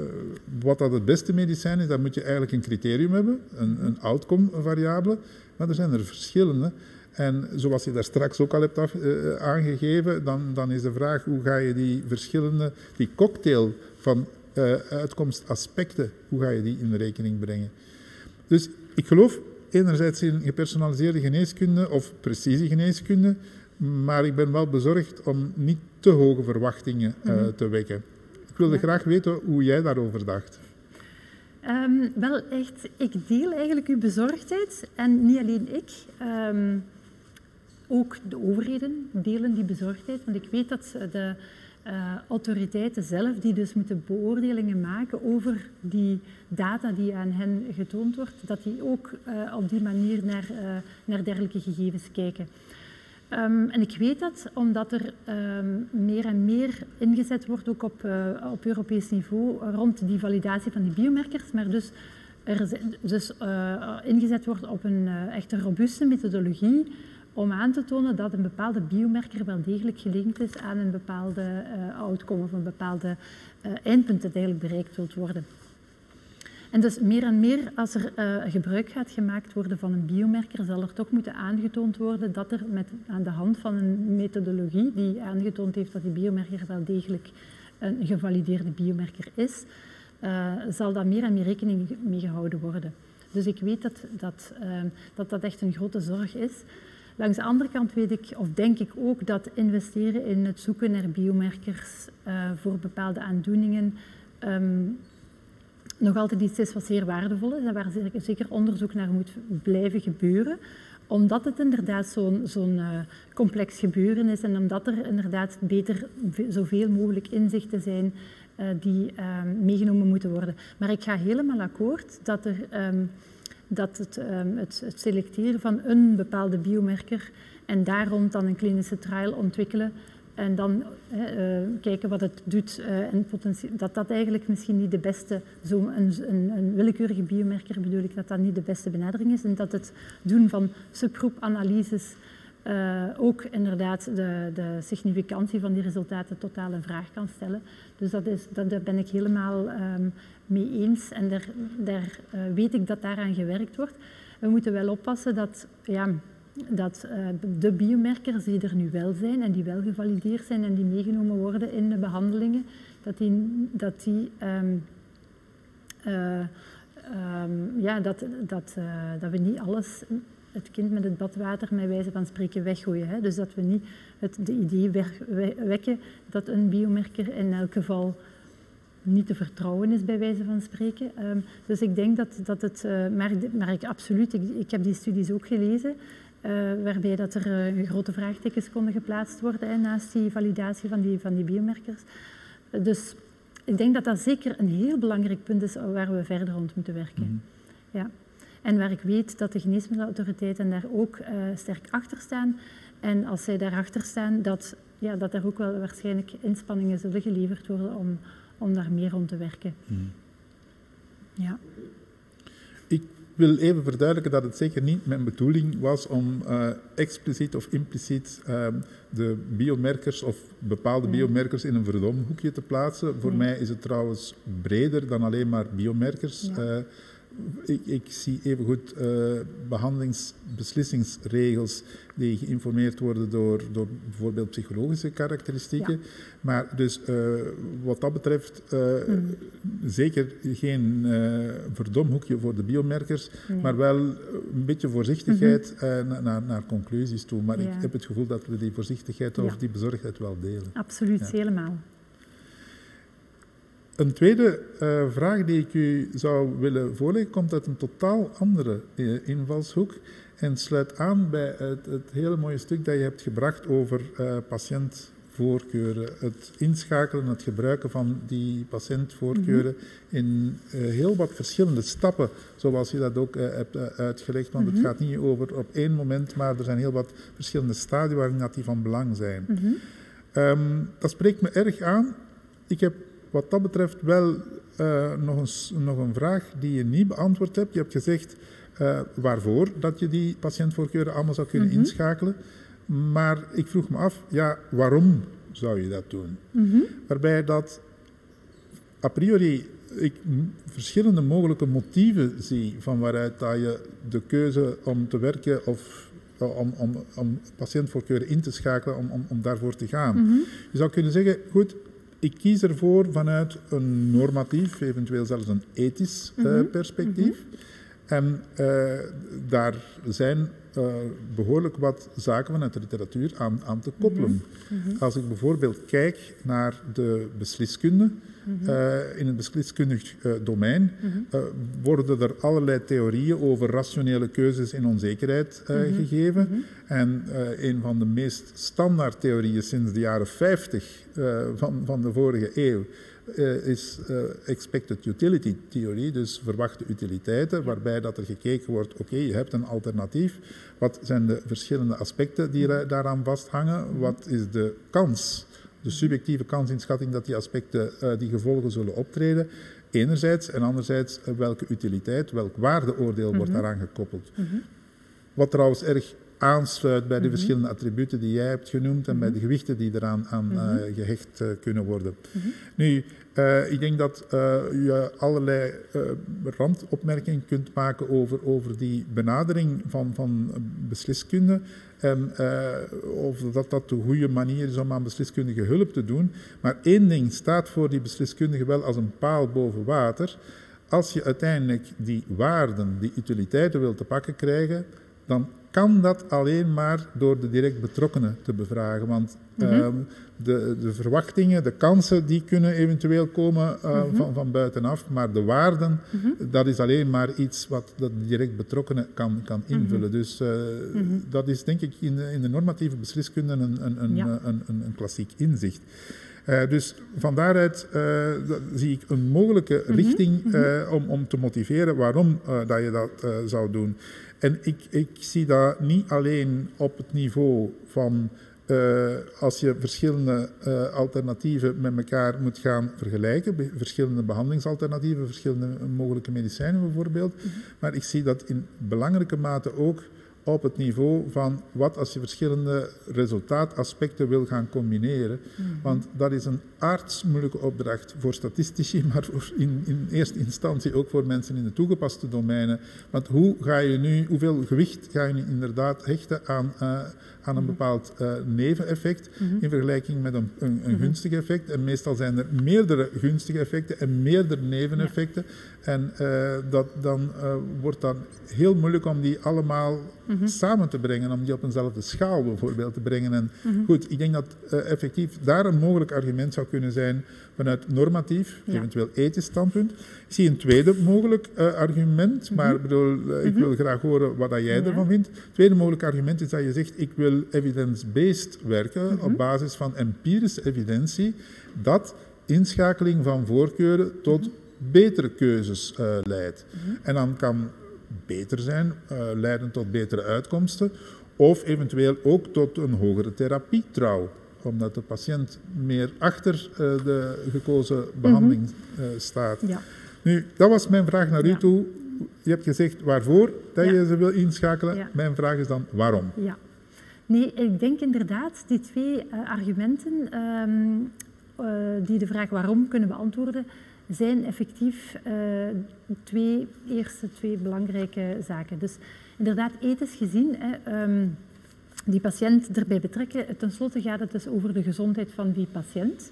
wat dat het beste medicijn is, dan moet je eigenlijk een criterium hebben, een, een outcome-variabele, maar er zijn er verschillende. En zoals je daar straks ook al hebt af, uh, aangegeven, dan, dan is de vraag hoe ga je die verschillende, die cocktail van uh, uitkomstaspecten, hoe ga je die in rekening brengen. Dus ik geloof enerzijds in gepersonaliseerde geneeskunde of precisiegeneeskunde, maar ik ben wel bezorgd om niet te hoge verwachtingen uh, mm-hmm. te wekken. Ik wilde ja. graag weten hoe jij daarover dacht. Um, wel, echt, ik deel eigenlijk uw bezorgdheid en niet alleen ik. Um, ook de overheden delen die bezorgdheid, want ik weet dat de uh, autoriteiten zelf, die dus moeten beoordelingen maken over die data die aan hen getoond wordt, dat die ook uh, op die manier naar, uh, naar dergelijke gegevens kijken. Um, en ik weet dat omdat er um, meer en meer ingezet wordt, ook op, uh, op Europees niveau, rond die validatie van die biomarkers, maar dus er dus, uh, ingezet wordt op een uh, echt een robuuste methodologie om aan te tonen dat een bepaalde biomarker wel degelijk gelinkt is aan een bepaalde uh, outcome of een bepaalde uh, eindpunt dat eigenlijk bereikt wilt worden. En dus meer en meer, als er uh, gebruik gaat gemaakt worden van een biomarker, zal er toch moeten aangetoond worden dat er met, aan de hand van een methodologie die aangetoond heeft dat die biomarker wel degelijk een gevalideerde biomarker is, uh, zal daar meer en meer rekening mee gehouden worden. Dus ik weet dat dat, uh, dat dat echt een grote zorg is. Langs de andere kant weet ik, of denk ik ook, dat investeren in het zoeken naar biomarkers uh, voor bepaalde aandoeningen um, nog altijd iets is wat zeer waardevol is en waar zeker onderzoek naar moet blijven gebeuren. Omdat het inderdaad zo'n zo'n uh, complex gebeuren is en omdat er inderdaad beter zoveel mogelijk inzichten zijn uh, die uh, meegenomen moeten worden. Maar ik ga helemaal akkoord dat, er, um, dat het, um, het, het selecteren van een bepaalde biomarker en daar rond dan een klinische trial ontwikkelen en dan uh, kijken wat het doet uh, en dat dat eigenlijk misschien niet de beste, zo een, een, een willekeurige biomarker bedoel ik, dat dat niet de beste benadering is en dat het doen van subgroepanalyses uh, ook inderdaad de, de significantie van die resultaten totaal in vraag kan stellen. Dus dat is, dat, daar ben ik helemaal um, mee eens en daar, daar uh, weet ik dat daaraan gewerkt wordt. We moeten wel oppassen dat... Ja, dat uh, de biomarkers die er nu wel zijn en die wel gevalideerd zijn en die meegenomen worden in de behandelingen, dat, die, dat, die, um, uh, um, ja, dat, dat, uh, dat we niet alles, het kind met het badwater, met wijze van spreken weggooien. Hè? Dus dat we niet het de idee wekken dat een biomarker in elk geval niet te vertrouwen is, bij wijze van spreken. Um, dus ik denk dat, dat het... Uh, maar, maar ik absoluut, ik, ik heb die studies ook gelezen, Uh, waarbij dat er uh, grote vraagtekens konden geplaatst worden hè, naast die validatie van die, van die biomarkers. Uh, dus ik denk dat dat zeker een heel belangrijk punt is waar we verder rond moeten werken. Mm-hmm. Ja. En waar ik weet dat de geneesmiddelenautoriteiten daar ook uh, sterk achter staan. En als zij daarachter staan, dat, ja, dat er ook wel waarschijnlijk inspanningen zullen geleverd worden om, om daar meer rond te werken. Mm-hmm. Ja. Ik wil even verduidelijken dat het zeker niet mijn bedoeling was om uh, expliciet of impliciet uh, de biomarkers of bepaalde nee. biomarkers in een verdomhoekje te plaatsen. Voor nee. mij is het trouwens breder dan alleen maar biomarkers. Ja. Uh, ik, ik zie evengoed uh, behandelingsbeslissingsregels die geïnformeerd worden door, door bijvoorbeeld psychologische karakteristieken. Ja. Maar dus uh, wat dat betreft uh, mm. zeker geen uh, verdomhoekje voor de biomarkers, nee. maar wel een beetje voorzichtigheid mm-hmm. uh, naar, naar conclusies toe. Maar ja. ik heb het gevoel dat we die voorzichtigheid of ja. die bezorgdheid wel delen. Absoluut, ja. helemaal. Een tweede uh, vraag die ik u zou willen voorleggen komt uit een totaal andere uh, invalshoek en sluit aan bij het, het hele mooie stuk dat je hebt gebracht over uh, patiëntvoorkeuren. Het inschakelen, het gebruiken van die patiëntvoorkeuren mm-hmm. in uh, heel wat verschillende stappen, zoals je dat ook uh, hebt uh, uitgelegd. Want mm-hmm. het gaat niet over op één moment, maar er zijn heel wat verschillende stadia waarin dat die van belang zijn. Mm-hmm. Um, dat spreekt me erg aan. Ik heb wat dat betreft wel uh, nog, een, nog een vraag die je niet beantwoord hebt. Je hebt gezegd uh, waarvoor dat je die patiëntvoorkeuren allemaal zou kunnen mm-hmm. inschakelen. Maar ik vroeg me af, ja, waarom zou je dat doen? Mm-hmm. Waarbij dat a priori ik verschillende mogelijke motieven zie van waaruit dat je de keuze om te werken of om, om, om patiëntvoorkeuren in te schakelen, om, om, om daarvoor te gaan. Mm-hmm. Je zou kunnen zeggen, goed, ik kies ervoor vanuit een normatief, eventueel zelfs een ethisch mm-hmm. uh, perspectief. Mm-hmm. En uh, daar zijn uh, behoorlijk wat zaken vanuit de literatuur aan, aan te koppelen. Mm-hmm. Als ik bijvoorbeeld kijk naar de besliskunde, mm-hmm. uh, in het besliskundig uh, domein, mm-hmm. uh, worden er allerlei theorieën over rationele keuzes in onzekerheid uh, mm-hmm. gegeven. Mm-hmm. En uh, een van de meest standaard theorieën sinds de jaren vijftig uh, van, van de vorige eeuw Uh, is uh, expected utility theorie, dus verwachte utiliteiten, waarbij dat er gekeken wordt, oké, okay, je hebt een alternatief. Wat zijn de verschillende aspecten die er, daaraan vasthangen? Wat is de kans, de subjectieve kansinschatting dat die aspecten, uh, die gevolgen zullen optreden? Enerzijds, en anderzijds, uh, welke utiliteit, welk waardeoordeel mm-hmm. wordt daaraan gekoppeld? Mm-hmm. Wat trouwens erg aansluit bij de Mm-hmm. verschillende attributen die jij hebt genoemd en bij de gewichten die eraan aan, Mm-hmm. uh, gehecht uh, kunnen worden. Mm-hmm. Nu, uh, ik denk dat uh, je allerlei uh, randopmerkingen kunt maken over, over die benadering van, van besliskunde. En uh, of dat dat de goede manier is om aan beslisskundige hulp te doen. Maar één ding staat voor die beslisskundige wel als een paal boven water. Als je uiteindelijk die waarden, die utiliteiten wilt te pakken krijgen, dan kan dat alleen maar door de direct betrokkenen te bevragen. Want mm-hmm. uh, de, de verwachtingen, de kansen, die kunnen eventueel komen uh, mm-hmm. van, van buitenaf. Maar de waarden, mm-hmm. dat is alleen maar iets wat de direct betrokkenen kan, kan invullen. Mm-hmm. Dus uh, mm-hmm. dat is denk ik in de, in de normatieve beslisskunde een, een, een, ja. een, een, een klassiek inzicht. Uh, dus van daaruit uh, zie ik een mogelijke mm-hmm. richting uh, om, om te motiveren waarom uh, dat je dat uh, zou doen. En ik, ik zie dat niet alleen op het niveau van uh, als je verschillende uh, alternatieven met elkaar moet gaan vergelijken, be- verschillende behandelingsalternatieven, verschillende mogelijke medicijnen bijvoorbeeld, mm-hmm. maar ik zie dat in belangrijke mate ook op het niveau van wat als je verschillende resultaataspecten wil gaan combineren. Mm-hmm. Want dat is een aardsmoeilijke opdracht voor statistici, maar voor in, in eerste instantie ook voor mensen in de toegepaste domeinen. Want hoe ga je nu, hoeveel gewicht ga je nu inderdaad hechten aan, uh, aan een bepaald uh, neveneffect mm-hmm. in vergelijking met een, een, een mm-hmm. gunstig effect. En meestal zijn er meerdere gunstige effecten en meerdere neveneffecten. Ja. En uh, dat, dan uh, wordt dan heel moeilijk om die allemaal mm-hmm. samen te brengen, om die op eenzelfde schaal bijvoorbeeld te brengen. En mm-hmm. goed, ik denk dat uh, effectief daar een mogelijk argument zou kunnen zijn vanuit normatief, ja. eventueel ethisch standpunt. Ik zie een tweede mogelijk uh, argument, mm-hmm. maar bedoel, uh, mm-hmm. ik wil graag horen wat dat jij ja. ervan vindt. Het tweede mogelijk argument is dat je zegt, ik wil evidence-based werken mm-hmm. op basis van empirische evidentie, dat inschakeling van voorkeuren tot mm-hmm. betere keuzes uh, leidt. Mm-hmm. En dan kan beter zijn, uh, leiden tot betere uitkomsten, of eventueel ook tot een hogere therapietrouw, omdat de patiënt meer achter uh, de gekozen behandeling uh, staat. Ja. Nu, dat was mijn vraag naar u ja. toe. Je hebt gezegd waarvoor dat ja. je ze wil inschakelen. Ja. Mijn vraag is dan waarom? Ja. Nee, ik denk inderdaad, die twee uh, argumenten um, uh, die de vraag waarom kunnen beantwoorden, zijn effectief uh, twee eerste twee belangrijke zaken. Dus inderdaad, ethisch gezien, hè, um, die patiënt erbij betrekken. Ten slotte gaat het dus over de gezondheid van die patiënt.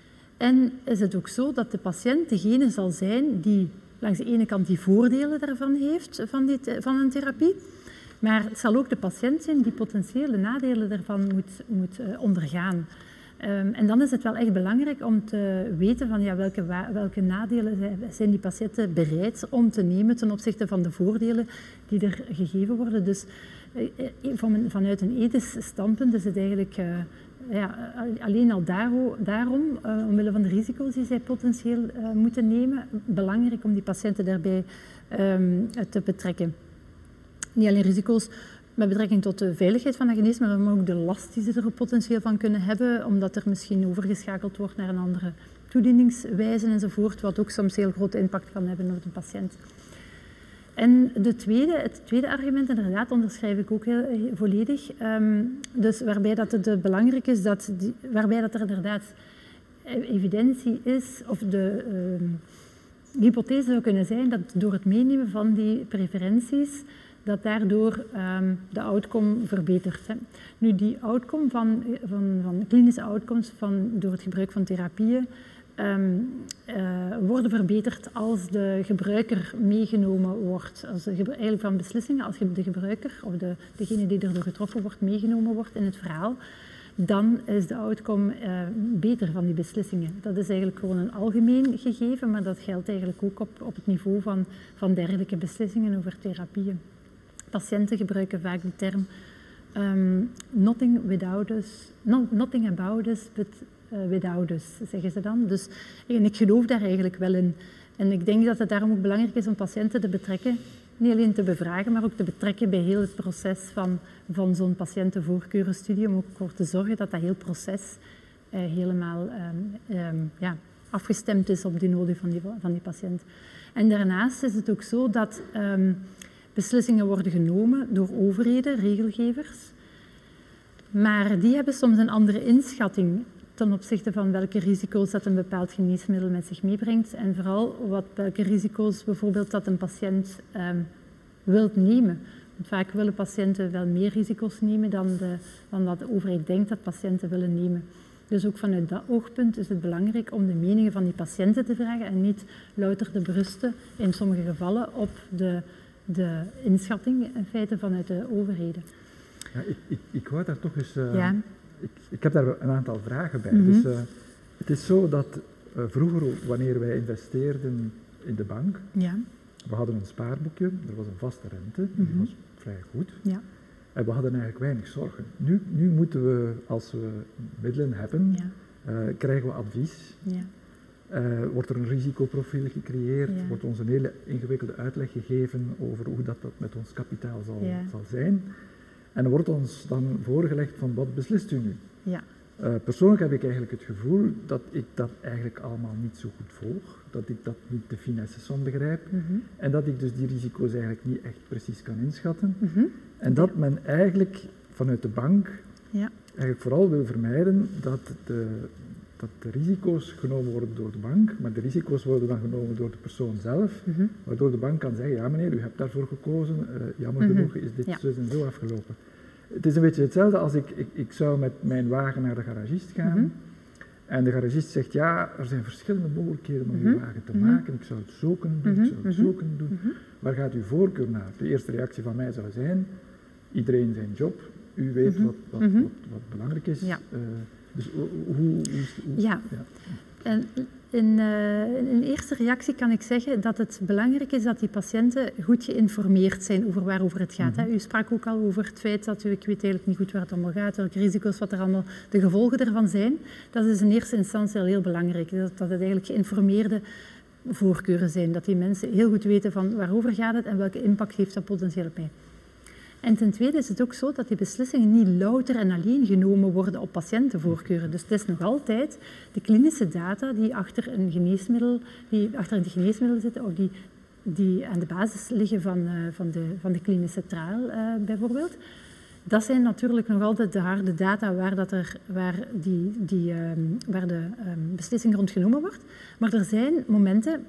En is het ook zo dat de patiënt degene zal zijn die langs de ene kant die voordelen daarvan heeft, van, die, van een therapie. Maar het zal ook de patiënt zijn die potentiële nadelen daarvan moet, moet uh, ondergaan. Um, en dan is het wel echt belangrijk om te weten van ja, welke, welke nadelen zijn die patiënten bereid om te nemen ten opzichte van de voordelen die er gegeven worden. Dus uh, van, vanuit een ethisch standpunt is het eigenlijk uh, ja, alleen al daarom, daarom uh, omwille van de risico's die zij potentieel uh, moeten nemen, belangrijk om die patiënten daarbij um, te betrekken. Niet alleen risico's met betrekking tot de veiligheid van de geneesmiddel, maar ook de last die ze er potentieel van kunnen hebben, omdat er misschien overgeschakeld wordt naar een andere toedieningswijze enzovoort, wat ook soms heel grote impact kan hebben op de patiënt. En de tweede, het tweede argument, inderdaad, onderschrijf ik ook heel, heel volledig. Um, dus waarbij dat het uh, belangrijk is, dat die, waarbij dat er inderdaad evidentie is, of de um, hypothese zou kunnen zijn dat door het meenemen van die preferenties, dat daardoor um, de outcome verbetert. Hè. Nu, die outcome van, van, van klinische outcomes van, door het gebruik van therapieën um, uh, worden verbeterd als de gebruiker meegenomen wordt. Als de, eigenlijk van beslissingen, als de gebruiker of de, degene die erdoor getroffen wordt, meegenomen wordt in het verhaal, dan is de outcome uh, beter van die beslissingen. Dat is eigenlijk gewoon een algemeen gegeven, maar dat geldt eigenlijk ook op, op het niveau van, van dergelijke beslissingen over therapieën. Patiënten gebruiken vaak de term um, nothing without us, not, nothing about us, but uh, without us, zeggen ze dan. Dus, en ik geloof daar eigenlijk wel in. En ik denk dat het daarom ook belangrijk is om patiënten te betrekken, niet alleen te bevragen, maar ook te betrekken bij heel het proces van, van zo'n patiëntenvoorkeurenstudie, om ook voor te zorgen dat dat heel proces uh, helemaal um, um, ja, afgestemd is op de noden van die, van die patiënt. En daarnaast is het ook zo dat um, Beslissingen worden genomen door overheden, regelgevers, maar die hebben soms een andere inschatting ten opzichte van welke risico's dat een bepaald geneesmiddel met zich meebrengt en vooral wat, welke risico's bijvoorbeeld dat een patiënt um, wilt nemen. Want vaak willen patiënten wel meer risico's nemen dan, de, dan wat de overheid denkt dat patiënten willen nemen. Dus ook vanuit dat oogpunt is het belangrijk om de meningen van die patiënten te vragen en niet louter te berusten in sommige gevallen op de, de inschatting in feite vanuit de overheden. Ja, ik, ik, ik wou daar toch eens... Uh, ja. ik, ik heb daar een aantal vragen bij. Mm-hmm. Dus, uh, het is zo dat uh, vroeger, wanneer wij investeerden in de bank, ja. we hadden een spaarboekje, er was een vaste rente, mm-hmm. die was vrij goed. Ja. En we hadden eigenlijk weinig zorgen. Nu, nu moeten we, als we middelen hebben, ja. uh, krijgen we advies. Ja. Uh, wordt er een risicoprofiel gecreëerd, ja. wordt ons een hele ingewikkelde uitleg gegeven over hoe dat, dat met ons kapitaal zal, ja. zal zijn. En er wordt ons dan voorgelegd van wat beslist u nu? Ja. Uh, persoonlijk heb ik eigenlijk het gevoel dat ik dat eigenlijk allemaal niet zo goed volg, dat ik dat niet de finesses van begrijp mm-hmm. en dat ik dus die risico's eigenlijk niet echt precies kan inschatten. Mm-hmm. En dat ja. men eigenlijk vanuit de bank ja. eigenlijk vooral wil vermijden dat de, dat de risico's genomen worden door de bank, maar de risico's worden dan genomen door de persoon zelf, mm-hmm. waardoor de bank kan zeggen, ja meneer, u hebt daarvoor gekozen, uh, jammer mm-hmm. genoeg is dit ja. zo en zo afgelopen. Het is een beetje hetzelfde als ik, ik, ik zou met mijn wagen naar de garagist gaan mm-hmm. en de garagist zegt, ja, er zijn verschillende mogelijkheden om mm-hmm. uw wagen te mm-hmm. maken, ik zou het zo kunnen doen, mm-hmm. ik zou het zo kunnen doen. Mm-hmm. Waar gaat uw voorkeur naar? De eerste reactie van mij zou zijn, iedereen zijn job, u weet mm-hmm. wat, wat, mm-hmm. wat, wat belangrijk is. Ja. Uh, dus hoe... hoe, hoe, hoe ja. ja. En in, uh, in een eerste reactie kan ik zeggen dat het belangrijk is dat die patiënten goed geïnformeerd zijn over waarover het gaat. Mm-hmm. Hè. U sprak ook al over het feit dat u, ik weet eigenlijk niet goed waar het allemaal gaat, welke risico's, wat er allemaal de gevolgen ervan zijn. Dat is in eerste instantie al heel belangrijk, dat, dat het eigenlijk geïnformeerde voorkeuren zijn. Dat die mensen heel goed weten van waarover gaat het en welke impact heeft dat potentieel op mij. En ten tweede is het ook zo dat die beslissingen niet louter en alleen genomen worden op patiëntenvoorkeuren. Dus het is nog altijd de klinische data die achter een geneesmiddel, die achter een geneesmiddel zitten of die, die aan de basis liggen van, uh, van, de, van de klinische trial uh, bijvoorbeeld. Dat zijn natuurlijk nog altijd de harde data waar, dat er, waar, die, die, um, waar de um, beslissing rond genomen wordt. Maar er zijn momenten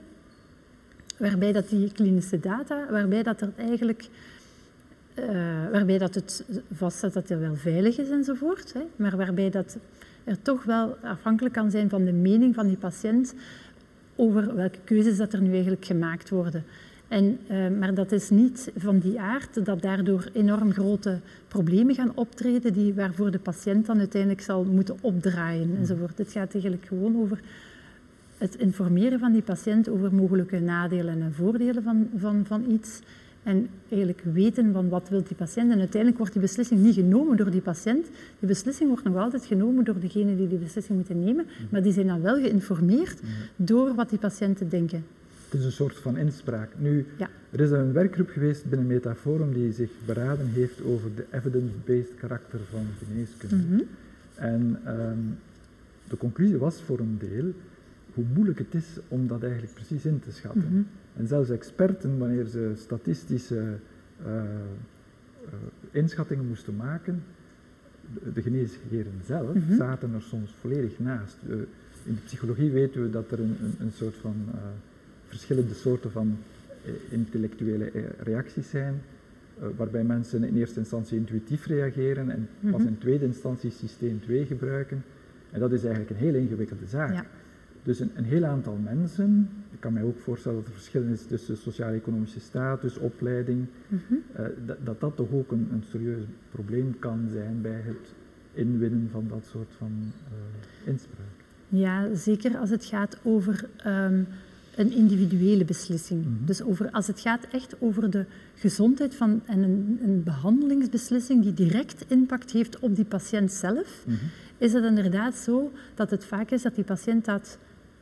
waarbij dat die klinische data, waarbij dat er eigenlijk... Uh, waarbij dat het vaststaat dat het wel veilig is enzovoort, hè, maar waarbij dat er toch wel afhankelijk kan zijn van de mening van die patiënt over welke keuzes dat er nu eigenlijk gemaakt worden. En, uh, maar dat is niet van die aard dat daardoor enorm grote problemen gaan optreden die, waarvoor de patiënt dan uiteindelijk zal moeten opdraaien enzovoort. Het gaat eigenlijk gewoon over het informeren van die patiënt over mogelijke nadelen en voordelen van, van, van iets. En eigenlijk weten van wat wil die patiënt. En uiteindelijk wordt die beslissing niet genomen door die patiënt. Die beslissing wordt nog altijd genomen door degene die die beslissing moeten nemen. Maar die zijn dan wel geïnformeerd door wat die patiënten denken. Het is een soort van inspraak. Nu, ja. er is een werkgroep geweest binnen Metaforum die zich beraden heeft over de evidence-based karakter van geneeskunde. Mm-hmm. En um, de conclusie was voor een deel hoe moeilijk het is om dat eigenlijk precies in te schatten. Mm-hmm. En zelfs experten, wanneer ze statistische uh, uh, inschattingen moesten maken, de, de geneesheren zelf, mm-hmm. zaten er soms volledig naast. Uh, in de psychologie weten we dat er een, een, een soort van uh, verschillende soorten van uh, intellectuele uh, reacties zijn, uh, waarbij mensen in eerste instantie intuïtief reageren en mm-hmm. pas in tweede instantie systeem twee gebruiken. En dat is eigenlijk een heel ingewikkelde zaak. Ja. Dus een, een heel aantal mensen, ik kan mij ook voorstellen dat er verschil is tussen sociaal-economische status, opleiding, mm-hmm. uh, dat, dat dat toch ook een, een serieus probleem kan zijn bij het inwinnen van dat soort van uh, inspraak. Ja, zeker als het gaat over um, een individuele beslissing. Mm-hmm. Dus over, als het gaat echt over de gezondheid van en een, een behandelingsbeslissing die direct impact heeft op die patiënt zelf, mm-hmm. is het inderdaad zo dat het vaak is dat die patiënt dat...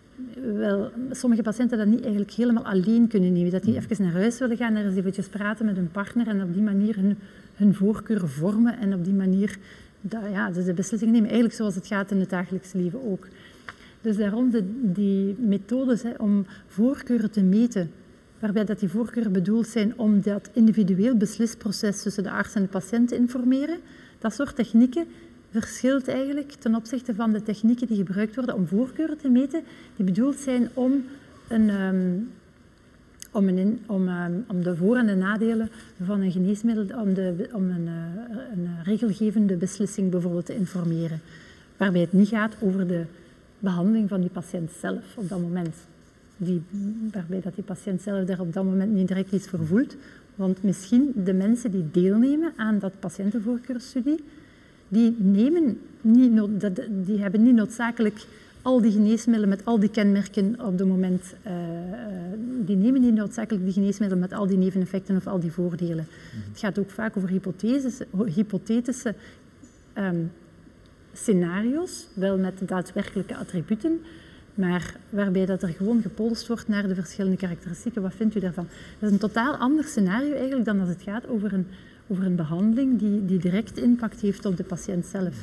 Wel, sommige patiënten dat niet eigenlijk helemaal alleen kunnen nemen. Dat die mm-hmm. even naar huis willen gaan, er eens eventjes praten met hun partner en op die manier hun, hun voorkeuren vormen en op die manier dat, ja, dus de beslissing nemen. Eigenlijk zoals het gaat in het dagelijks leven ook. Dus daarom de, die methodes hè, om voorkeuren te meten waarbij dat die voorkeuren bedoeld zijn om dat individueel beslisproces tussen de arts en de patiënt te informeren. Dat soort technieken verschilt eigenlijk ten opzichte van de technieken die gebruikt worden om voorkeuren te meten, die bedoeld zijn om, een, um, om, een, om, um, om de voor- en de nadelen van een geneesmiddel, om, de, om een, uh, een regelgevende beslissing bijvoorbeeld te informeren. Waarbij het niet gaat over de behandeling van die patiënt zelf op dat moment. Die, waarbij dat die patiënt zelf daar op dat moment niet direct iets voor voelt. Want misschien de mensen die deelnemen aan dat patiëntenvoorkeursstudie, die, nemen niet, die hebben niet noodzakelijk al die geneesmiddelen met al die kenmerken op het moment, uh, die nemen niet noodzakelijk die geneesmiddelen met al die neveneffecten of al die voordelen. Mm-hmm. Het gaat ook vaak over hypotheses, hypothetische um, scenario's, wel met daadwerkelijke attributen, maar waarbij dat er gewoon gepolst wordt naar de verschillende karakteristieken. Wat vindt u daarvan? Dat is een totaal ander scenario eigenlijk dan als het gaat over een, over een behandeling die, die direct impact heeft op de patiënt zelf.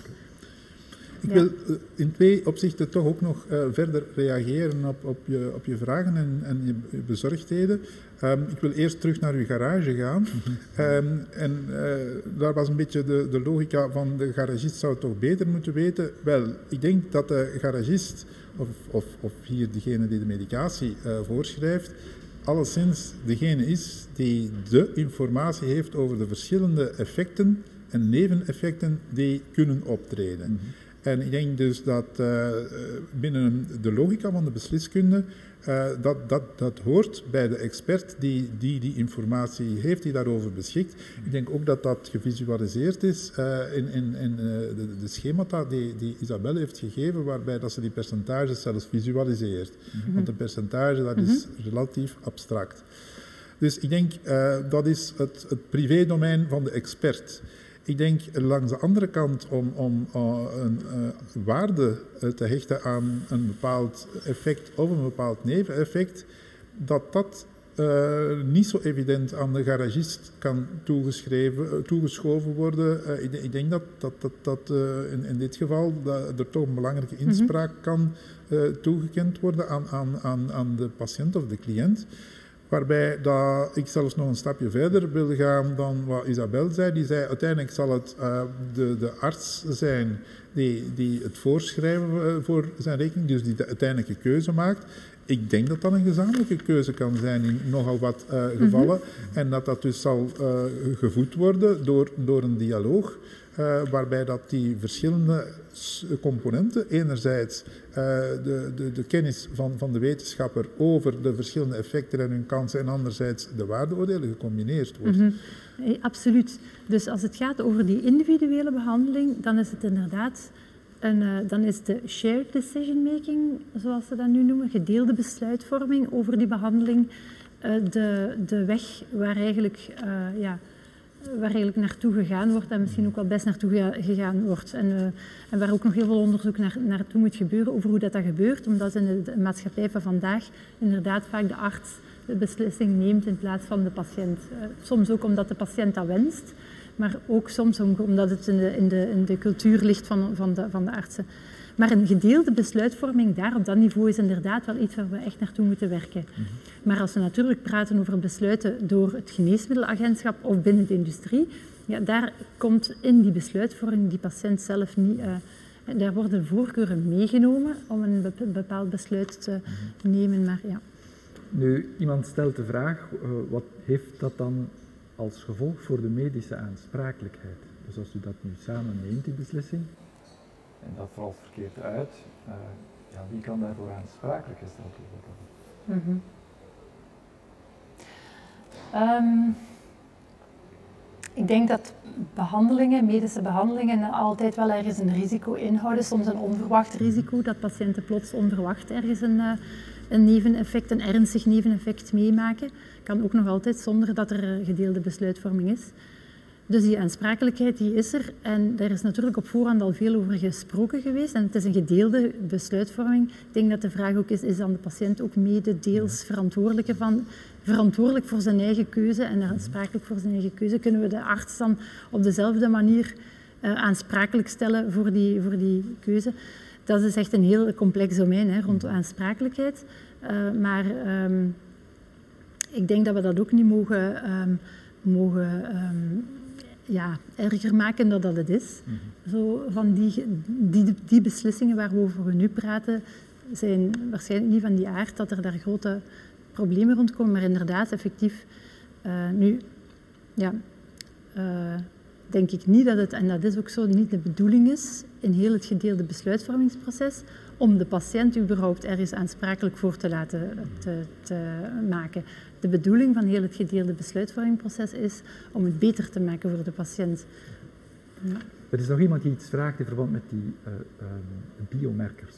Ik wil in twee opzichten toch ook nog uh, verder reageren op, op, je, op je vragen en, en je, je bezorgdheden. Um, ik wil eerst terug naar uw garage gaan. Um, en uh, daar was een beetje de, de logica van de garagist zou het toch beter moeten weten. Wel, ik denk dat de garagist, of, of, of hier degene die de medicatie uh, voorschrijft, alleszins degene is die de informatie heeft over de verschillende effecten en neveneffecten die kunnen optreden. Mm-hmm. En ik denk dus dat uh, binnen de logica van de besliskunde, uh, dat, dat, dat hoort bij de expert die, die die informatie heeft, die daarover beschikt. Ik denk ook dat dat gevisualiseerd is uh, in, in, in uh, de, de schemata die, die Isabelle heeft gegeven, waarbij dat ze die percentages zelfs visualiseert. Mm-hmm. Want een percentage, dat mm-hmm. is relatief abstract. Dus ik denk, uh, dat is het, het privédomein van de expert. Ik denk langs de andere kant om, om uh, een uh, waarde uh, te hechten aan een bepaald effect of een bepaald neveneffect, dat dat uh, niet zo evident aan de garagist kan toegeschreven, uh, toegeschoven worden. Uh, ik, ik denk dat, dat, dat, dat uh, in, in dit geval dat er toch een belangrijke inspraak kan uh, toegekend worden aan, aan, aan, aan de patiënt of de cliënt. Waarbij dat ik zelfs nog een stapje verder wil gaan dan wat Isabelle zei. Die zei, uiteindelijk zal het uh, de, de arts zijn die, die het voorschrijven uh, voor zijn rekening, dus die de uiteindelijke keuze maakt. Ik denk dat dat een gezamenlijke keuze kan zijn in nogal wat uh, gevallen. Mm-hmm. En dat dat dus zal uh, gevoed worden door, door een dialoog. Uh, waarbij dat die verschillende componenten, enerzijds uh, de, de, de kennis van, van de wetenschapper over de verschillende effecten en hun kansen en anderzijds de waardeoordelen gecombineerd wordt. Mm-hmm. Hey, absoluut. Dus als het gaat over die individuele behandeling, dan is het inderdaad een, uh, dan is de shared decision making, zoals ze dat nu noemen, gedeelde besluitvorming over die behandeling, uh, de, de weg waar eigenlijk uh, ja, waar eigenlijk naartoe gegaan wordt en misschien ook wel best naartoe gegaan wordt. En, uh, en waar ook nog heel veel onderzoek naar, naartoe moet gebeuren over hoe dat, dat gebeurt, omdat in de, de maatschappij van vandaag inderdaad vaak de arts de beslissing neemt in plaats van de patiënt. Uh, soms ook omdat de patiënt dat wenst, maar ook soms omdat het in de, in de, in de cultuur ligt van, van, de, van de artsen. Maar een gedeelde besluitvorming daar op dat niveau is inderdaad wel iets waar we echt naartoe moeten werken. Mm-hmm. Maar als we natuurlijk praten over besluiten door het geneesmiddelagentschap of binnen de industrie, ja, daar komt in die besluitvorming die patiënt zelf niet... Uh, daar worden voorkeuren meegenomen om een bepaald besluit te nemen, maar ja. Nu, iemand stelt de vraag, uh, wat heeft dat dan als gevolg voor de medische aansprakelijkheid? Dus als u dat nu samen neemt, die beslissing, en dat valt verkeerd uit, uh, ja, wie kan daarvoor aansprakelijk gesteld worden? Mm-hmm. Um, ik denk dat behandelingen, medische behandelingen, altijd wel ergens een risico inhouden. Soms een onverwacht risico, dat patiënten plots onverwacht ergens een, uh, een neveneffect, een ernstig neveneffect meemaken. Kan ook nog altijd zonder dat er gedeelde besluitvorming is. Dus die aansprakelijkheid die is er en daar is natuurlijk op voorhand al veel over gesproken geweest en het is een gedeelde besluitvorming. Ik denk dat de vraag ook is, is dan de patiënt ook mede deels verantwoordelijk, van, verantwoordelijk voor zijn eigen keuze en aansprakelijk voor zijn eigen keuze? Kunnen we de arts dan op dezelfde manier uh, aansprakelijk stellen voor die, voor die keuze? Dat is echt een heel complex domein hè, rond de aansprakelijkheid, uh, maar... Um, ik denk dat we dat ook niet mogen, um, mogen um, ja, erger maken dan dat het is. Mm-hmm. Zo van die, die, die beslissingen waarover we nu praten, zijn waarschijnlijk niet van die aard dat er daar grote problemen rondkomen, maar inderdaad, effectief, uh, nu, ja, uh, denk ik niet dat het, en dat is ook zo, niet de bedoeling is in heel het gedeelde besluitvormingsproces om de patiënt überhaupt ergens aansprakelijk voor te laten te, te maken. De bedoeling van heel het gedeelde besluitvormingsproces is om het beter te maken voor de patiënt. Ja. Er is nog iemand die iets vraagt in verband met die uh, uh, biomarkers.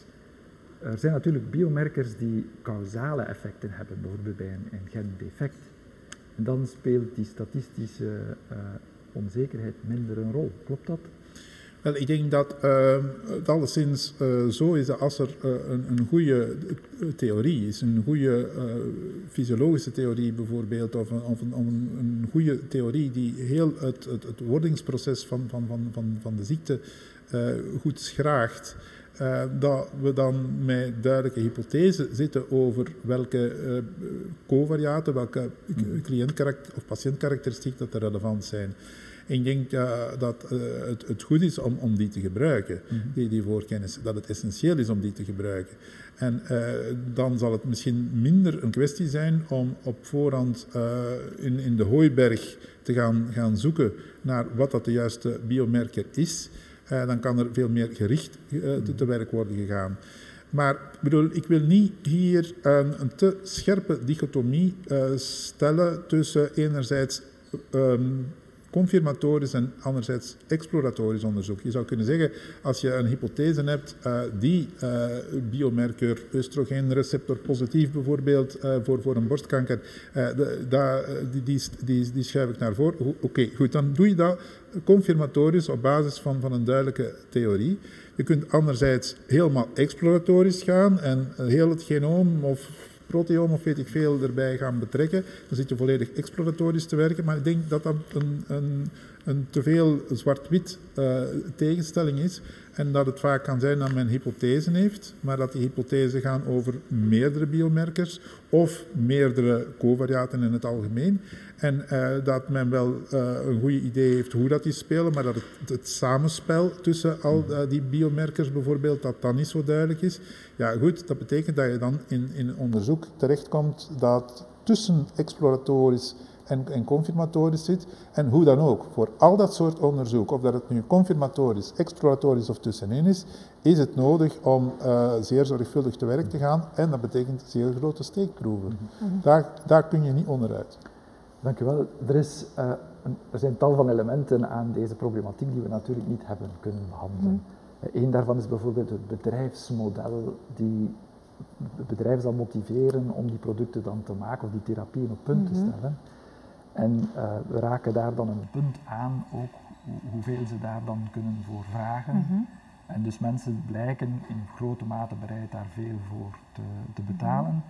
Er zijn natuurlijk biomarkers die causale effecten hebben, bijvoorbeeld bij een, een gendefect. En dan speelt die statistische uh, onzekerheid minder een rol. Klopt dat? Wel, ik denk dat uh, het alleszins uh, zo is dat als er uh, een, een goede theorie is, een goede uh, fysiologische theorie bijvoorbeeld, of een, of een, een, een goede theorie die heel het, het, het wordingsproces van, van, van, van, van de ziekte uh, goed schraagt, Uh, dat we dan met duidelijke hypothesen zitten over welke uh, covariaten, welke cliëntkarakter- of patiëntkarakteristiek dat er relevant zijn. En ik denk uh, dat uh, het, het goed is om, om die te gebruiken, mm-hmm. die, die voorkennis, dat het essentieel is om die te gebruiken. En uh, dan zal het misschien minder een kwestie zijn om op voorhand uh, in, in de hooiberg te gaan, gaan zoeken naar wat dat de juiste biomarker is. Uh, dan kan er veel meer gericht uh, te, te werk worden gegaan. Maar bedoel, ik wil niet hier een, een te scherpe dichotomie uh, stellen tussen enerzijds um, confirmatorisch en anderzijds exploratorisch onderzoek. Je zou kunnen zeggen, als je een hypothese hebt uh, die uh, biomarker oestrogeenreceptor positief bijvoorbeeld uh, voor, voor een borstkanker, uh, de, da, die, die, die, die schuif ik naar voren. Oké, okay, goed, dan doe je dat confirmatorisch op basis van, van een duidelijke theorie. Je kunt anderzijds helemaal exploratorisch gaan en heel het genoom of proteoom of weet ik veel erbij gaan betrekken. Dan zit je volledig exploratorisch te werken, maar ik denk dat dat een, een, een te veel zwart-wit uh, tegenstelling is en dat het vaak kan zijn dat men hypothesen heeft, maar dat die hypothesen gaan over meerdere biomarkers of meerdere covariaten in het algemeen. En uh, dat men wel uh, een goed idee heeft hoe dat die spelen, maar dat het, het samenspel tussen al uh, die biomarkers bijvoorbeeld, dat dat niet zo duidelijk is. Ja goed, dat betekent dat je dan in, in onderzoek terechtkomt dat tussen exploratorisch en, en confirmatorisch zit. En hoe dan ook, voor al dat soort onderzoek, of dat het nu confirmatorisch, exploratorisch of tussenin is, is het nodig om uh, zeer zorgvuldig te werk te gaan. En dat betekent zeer grote steekproeven. Mm-hmm. Daar, daar kun je niet onderuit. Dank u wel. Er, is, uh, een, er zijn tal van elementen aan deze problematiek die we natuurlijk niet hebben kunnen behandelen. Mm. Uh, Eén daarvan is bijvoorbeeld het bedrijfsmodel die bedrijven zal motiveren om die producten dan te maken of die therapieën op punt mm-hmm. te stellen. En uh, we raken daar dan een punt aan, ook ho- hoeveel ze daar dan kunnen voor vragen. Mm-hmm. En dus mensen blijken in grote mate bereid daar veel voor te, te betalen. Mm-hmm.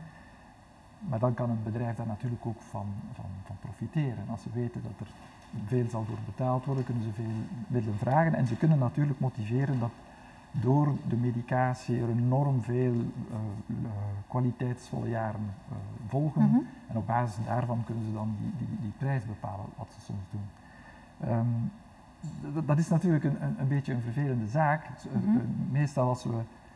Maar dan kan een bedrijf daar natuurlijk ook van, van, van profiteren. Als ze weten dat er veel zal voor betaald worden, kunnen ze veel middelen vragen. En ze kunnen natuurlijk motiveren dat door de medicatie er enorm veel uh, uh, kwaliteitsvolle jaren uh, volgen. Mm-hmm. En op basis daarvan kunnen ze dan die, die, die prijs bepalen, wat ze soms doen. Um, d- dat is natuurlijk een, een, een beetje een vervelende zaak. Mm-hmm. Uh, meestal als we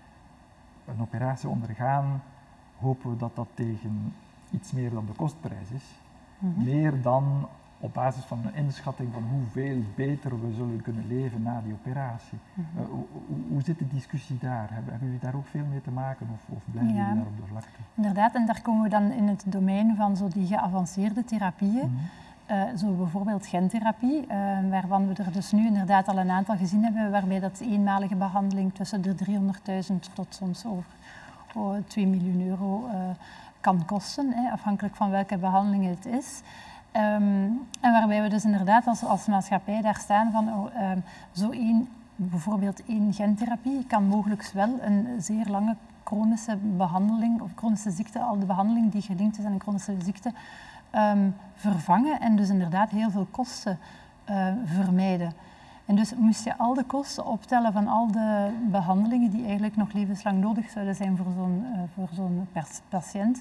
een operatie ondergaan, hopen we dat dat tegen iets meer dan de kostprijs is. Mm-hmm. Meer dan op basis van een inschatting van hoeveel beter we zullen kunnen leven na die operatie. Mm-hmm. Uh, hoe, hoe zit de discussie daar? Hebben, hebben jullie daar ook veel mee te maken of, of blijven ja, jullie daar op de vlakte? Inderdaad, en daar komen we dan in het domein van zo die geavanceerde therapieën. Mm-hmm. Uh, zo bijvoorbeeld gentherapie, uh, waarvan we er dus nu inderdaad al een aantal gezien hebben, waarbij dat eenmalige behandeling tussen de driehonderdduizend tot soms over oh, twee miljoen euro uh, kan kosten, hè, afhankelijk van welke behandeling het is. Um, en waarbij we dus inderdaad als, als maatschappij daar staan van oh, um, zo één, bijvoorbeeld één gentherapie kan mogelijk wel een zeer lange chronische behandeling of chronische ziekte, al de behandeling die gelinkt is aan een chronische ziekte, um, vervangen en dus inderdaad heel veel kosten uh, vermijden. En dus moest je al de kosten optellen van al de behandelingen die eigenlijk nog levenslang nodig zouden zijn voor zo'n uh, voor zo'n patiënt,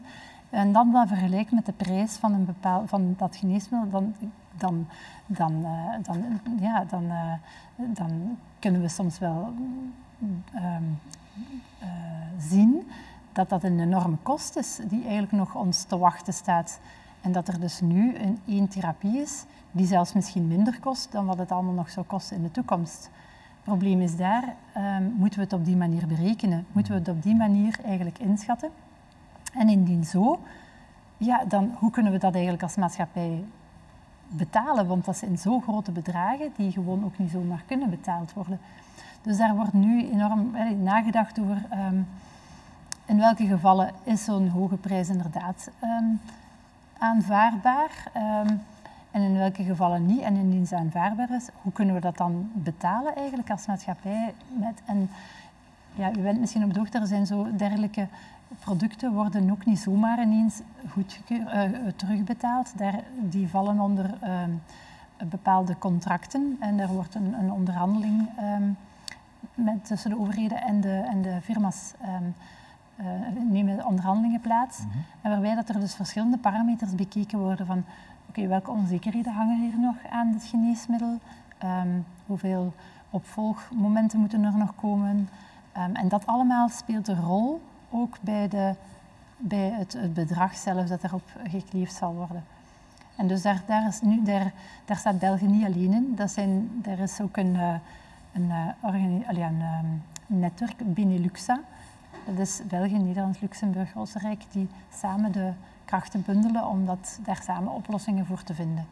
en dan dat vergelijkt met de prijs van, een bepaal, van dat geneesmiddel, dan, dan, dan, uh, dan, ja, dan, uh, dan kunnen we soms wel uh, uh, zien dat dat een enorme kost is die eigenlijk nog ons te wachten staat. En dat er dus nu een één therapie is die zelfs misschien minder kost dan wat het allemaal nog zou kosten in de toekomst. Het probleem is daar, um, moeten we het op die manier berekenen? Moeten we het op die manier eigenlijk inschatten? En indien zo, ja, dan hoe kunnen we dat eigenlijk als maatschappij betalen? Want dat zijn zo grote bedragen die gewoon ook niet zomaar kunnen betaald worden. Dus daar wordt nu enorm eh, nagedacht over um, in welke gevallen is zo'n hoge prijs inderdaad um, aanvaardbaar um, en in welke gevallen niet. En indien ze aanvaardbaar is, hoe kunnen we dat dan betalen eigenlijk als maatschappij? Met, en ja, u bent misschien op de hoogte, er zijn zo dergelijke producten worden ook niet zomaar ineens goedgekeurd, uh, terugbetaald. Daar, die vallen onder uh, bepaalde contracten en er wordt een, een onderhandeling um, met, tussen de overheden en de, en de firma's um, uh, nemen onderhandelingen plaats. Mm-hmm. En waarbij dat er dus verschillende parameters bekeken worden van oké, okay, welke onzekerheden hangen hier nog aan dit geneesmiddel? Um, hoeveel opvolgmomenten moeten er nog komen? Um, en dat allemaal speelt een rol ook bij, de, bij het, het bedrag zelf dat erop gekleefd zal worden. En dus daar, daar, is nu, daar, daar staat België niet alleen in. Dat zijn, er is ook een, een, een, een, een netwerk, Beneluxa. Dat is België, Nederland, Luxemburg, Oostenrijk, die samen de krachten bundelen om dat, daar samen oplossingen voor te vinden.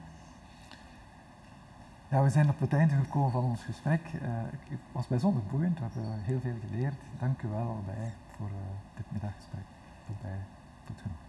Ja, we zijn op het einde gekomen van ons gesprek. Uh, het was bijzonder boeiend, we hebben heel veel geleerd. Dank u wel allebei voor uh, dit middaggesprek. Tot bij, tot genoeg.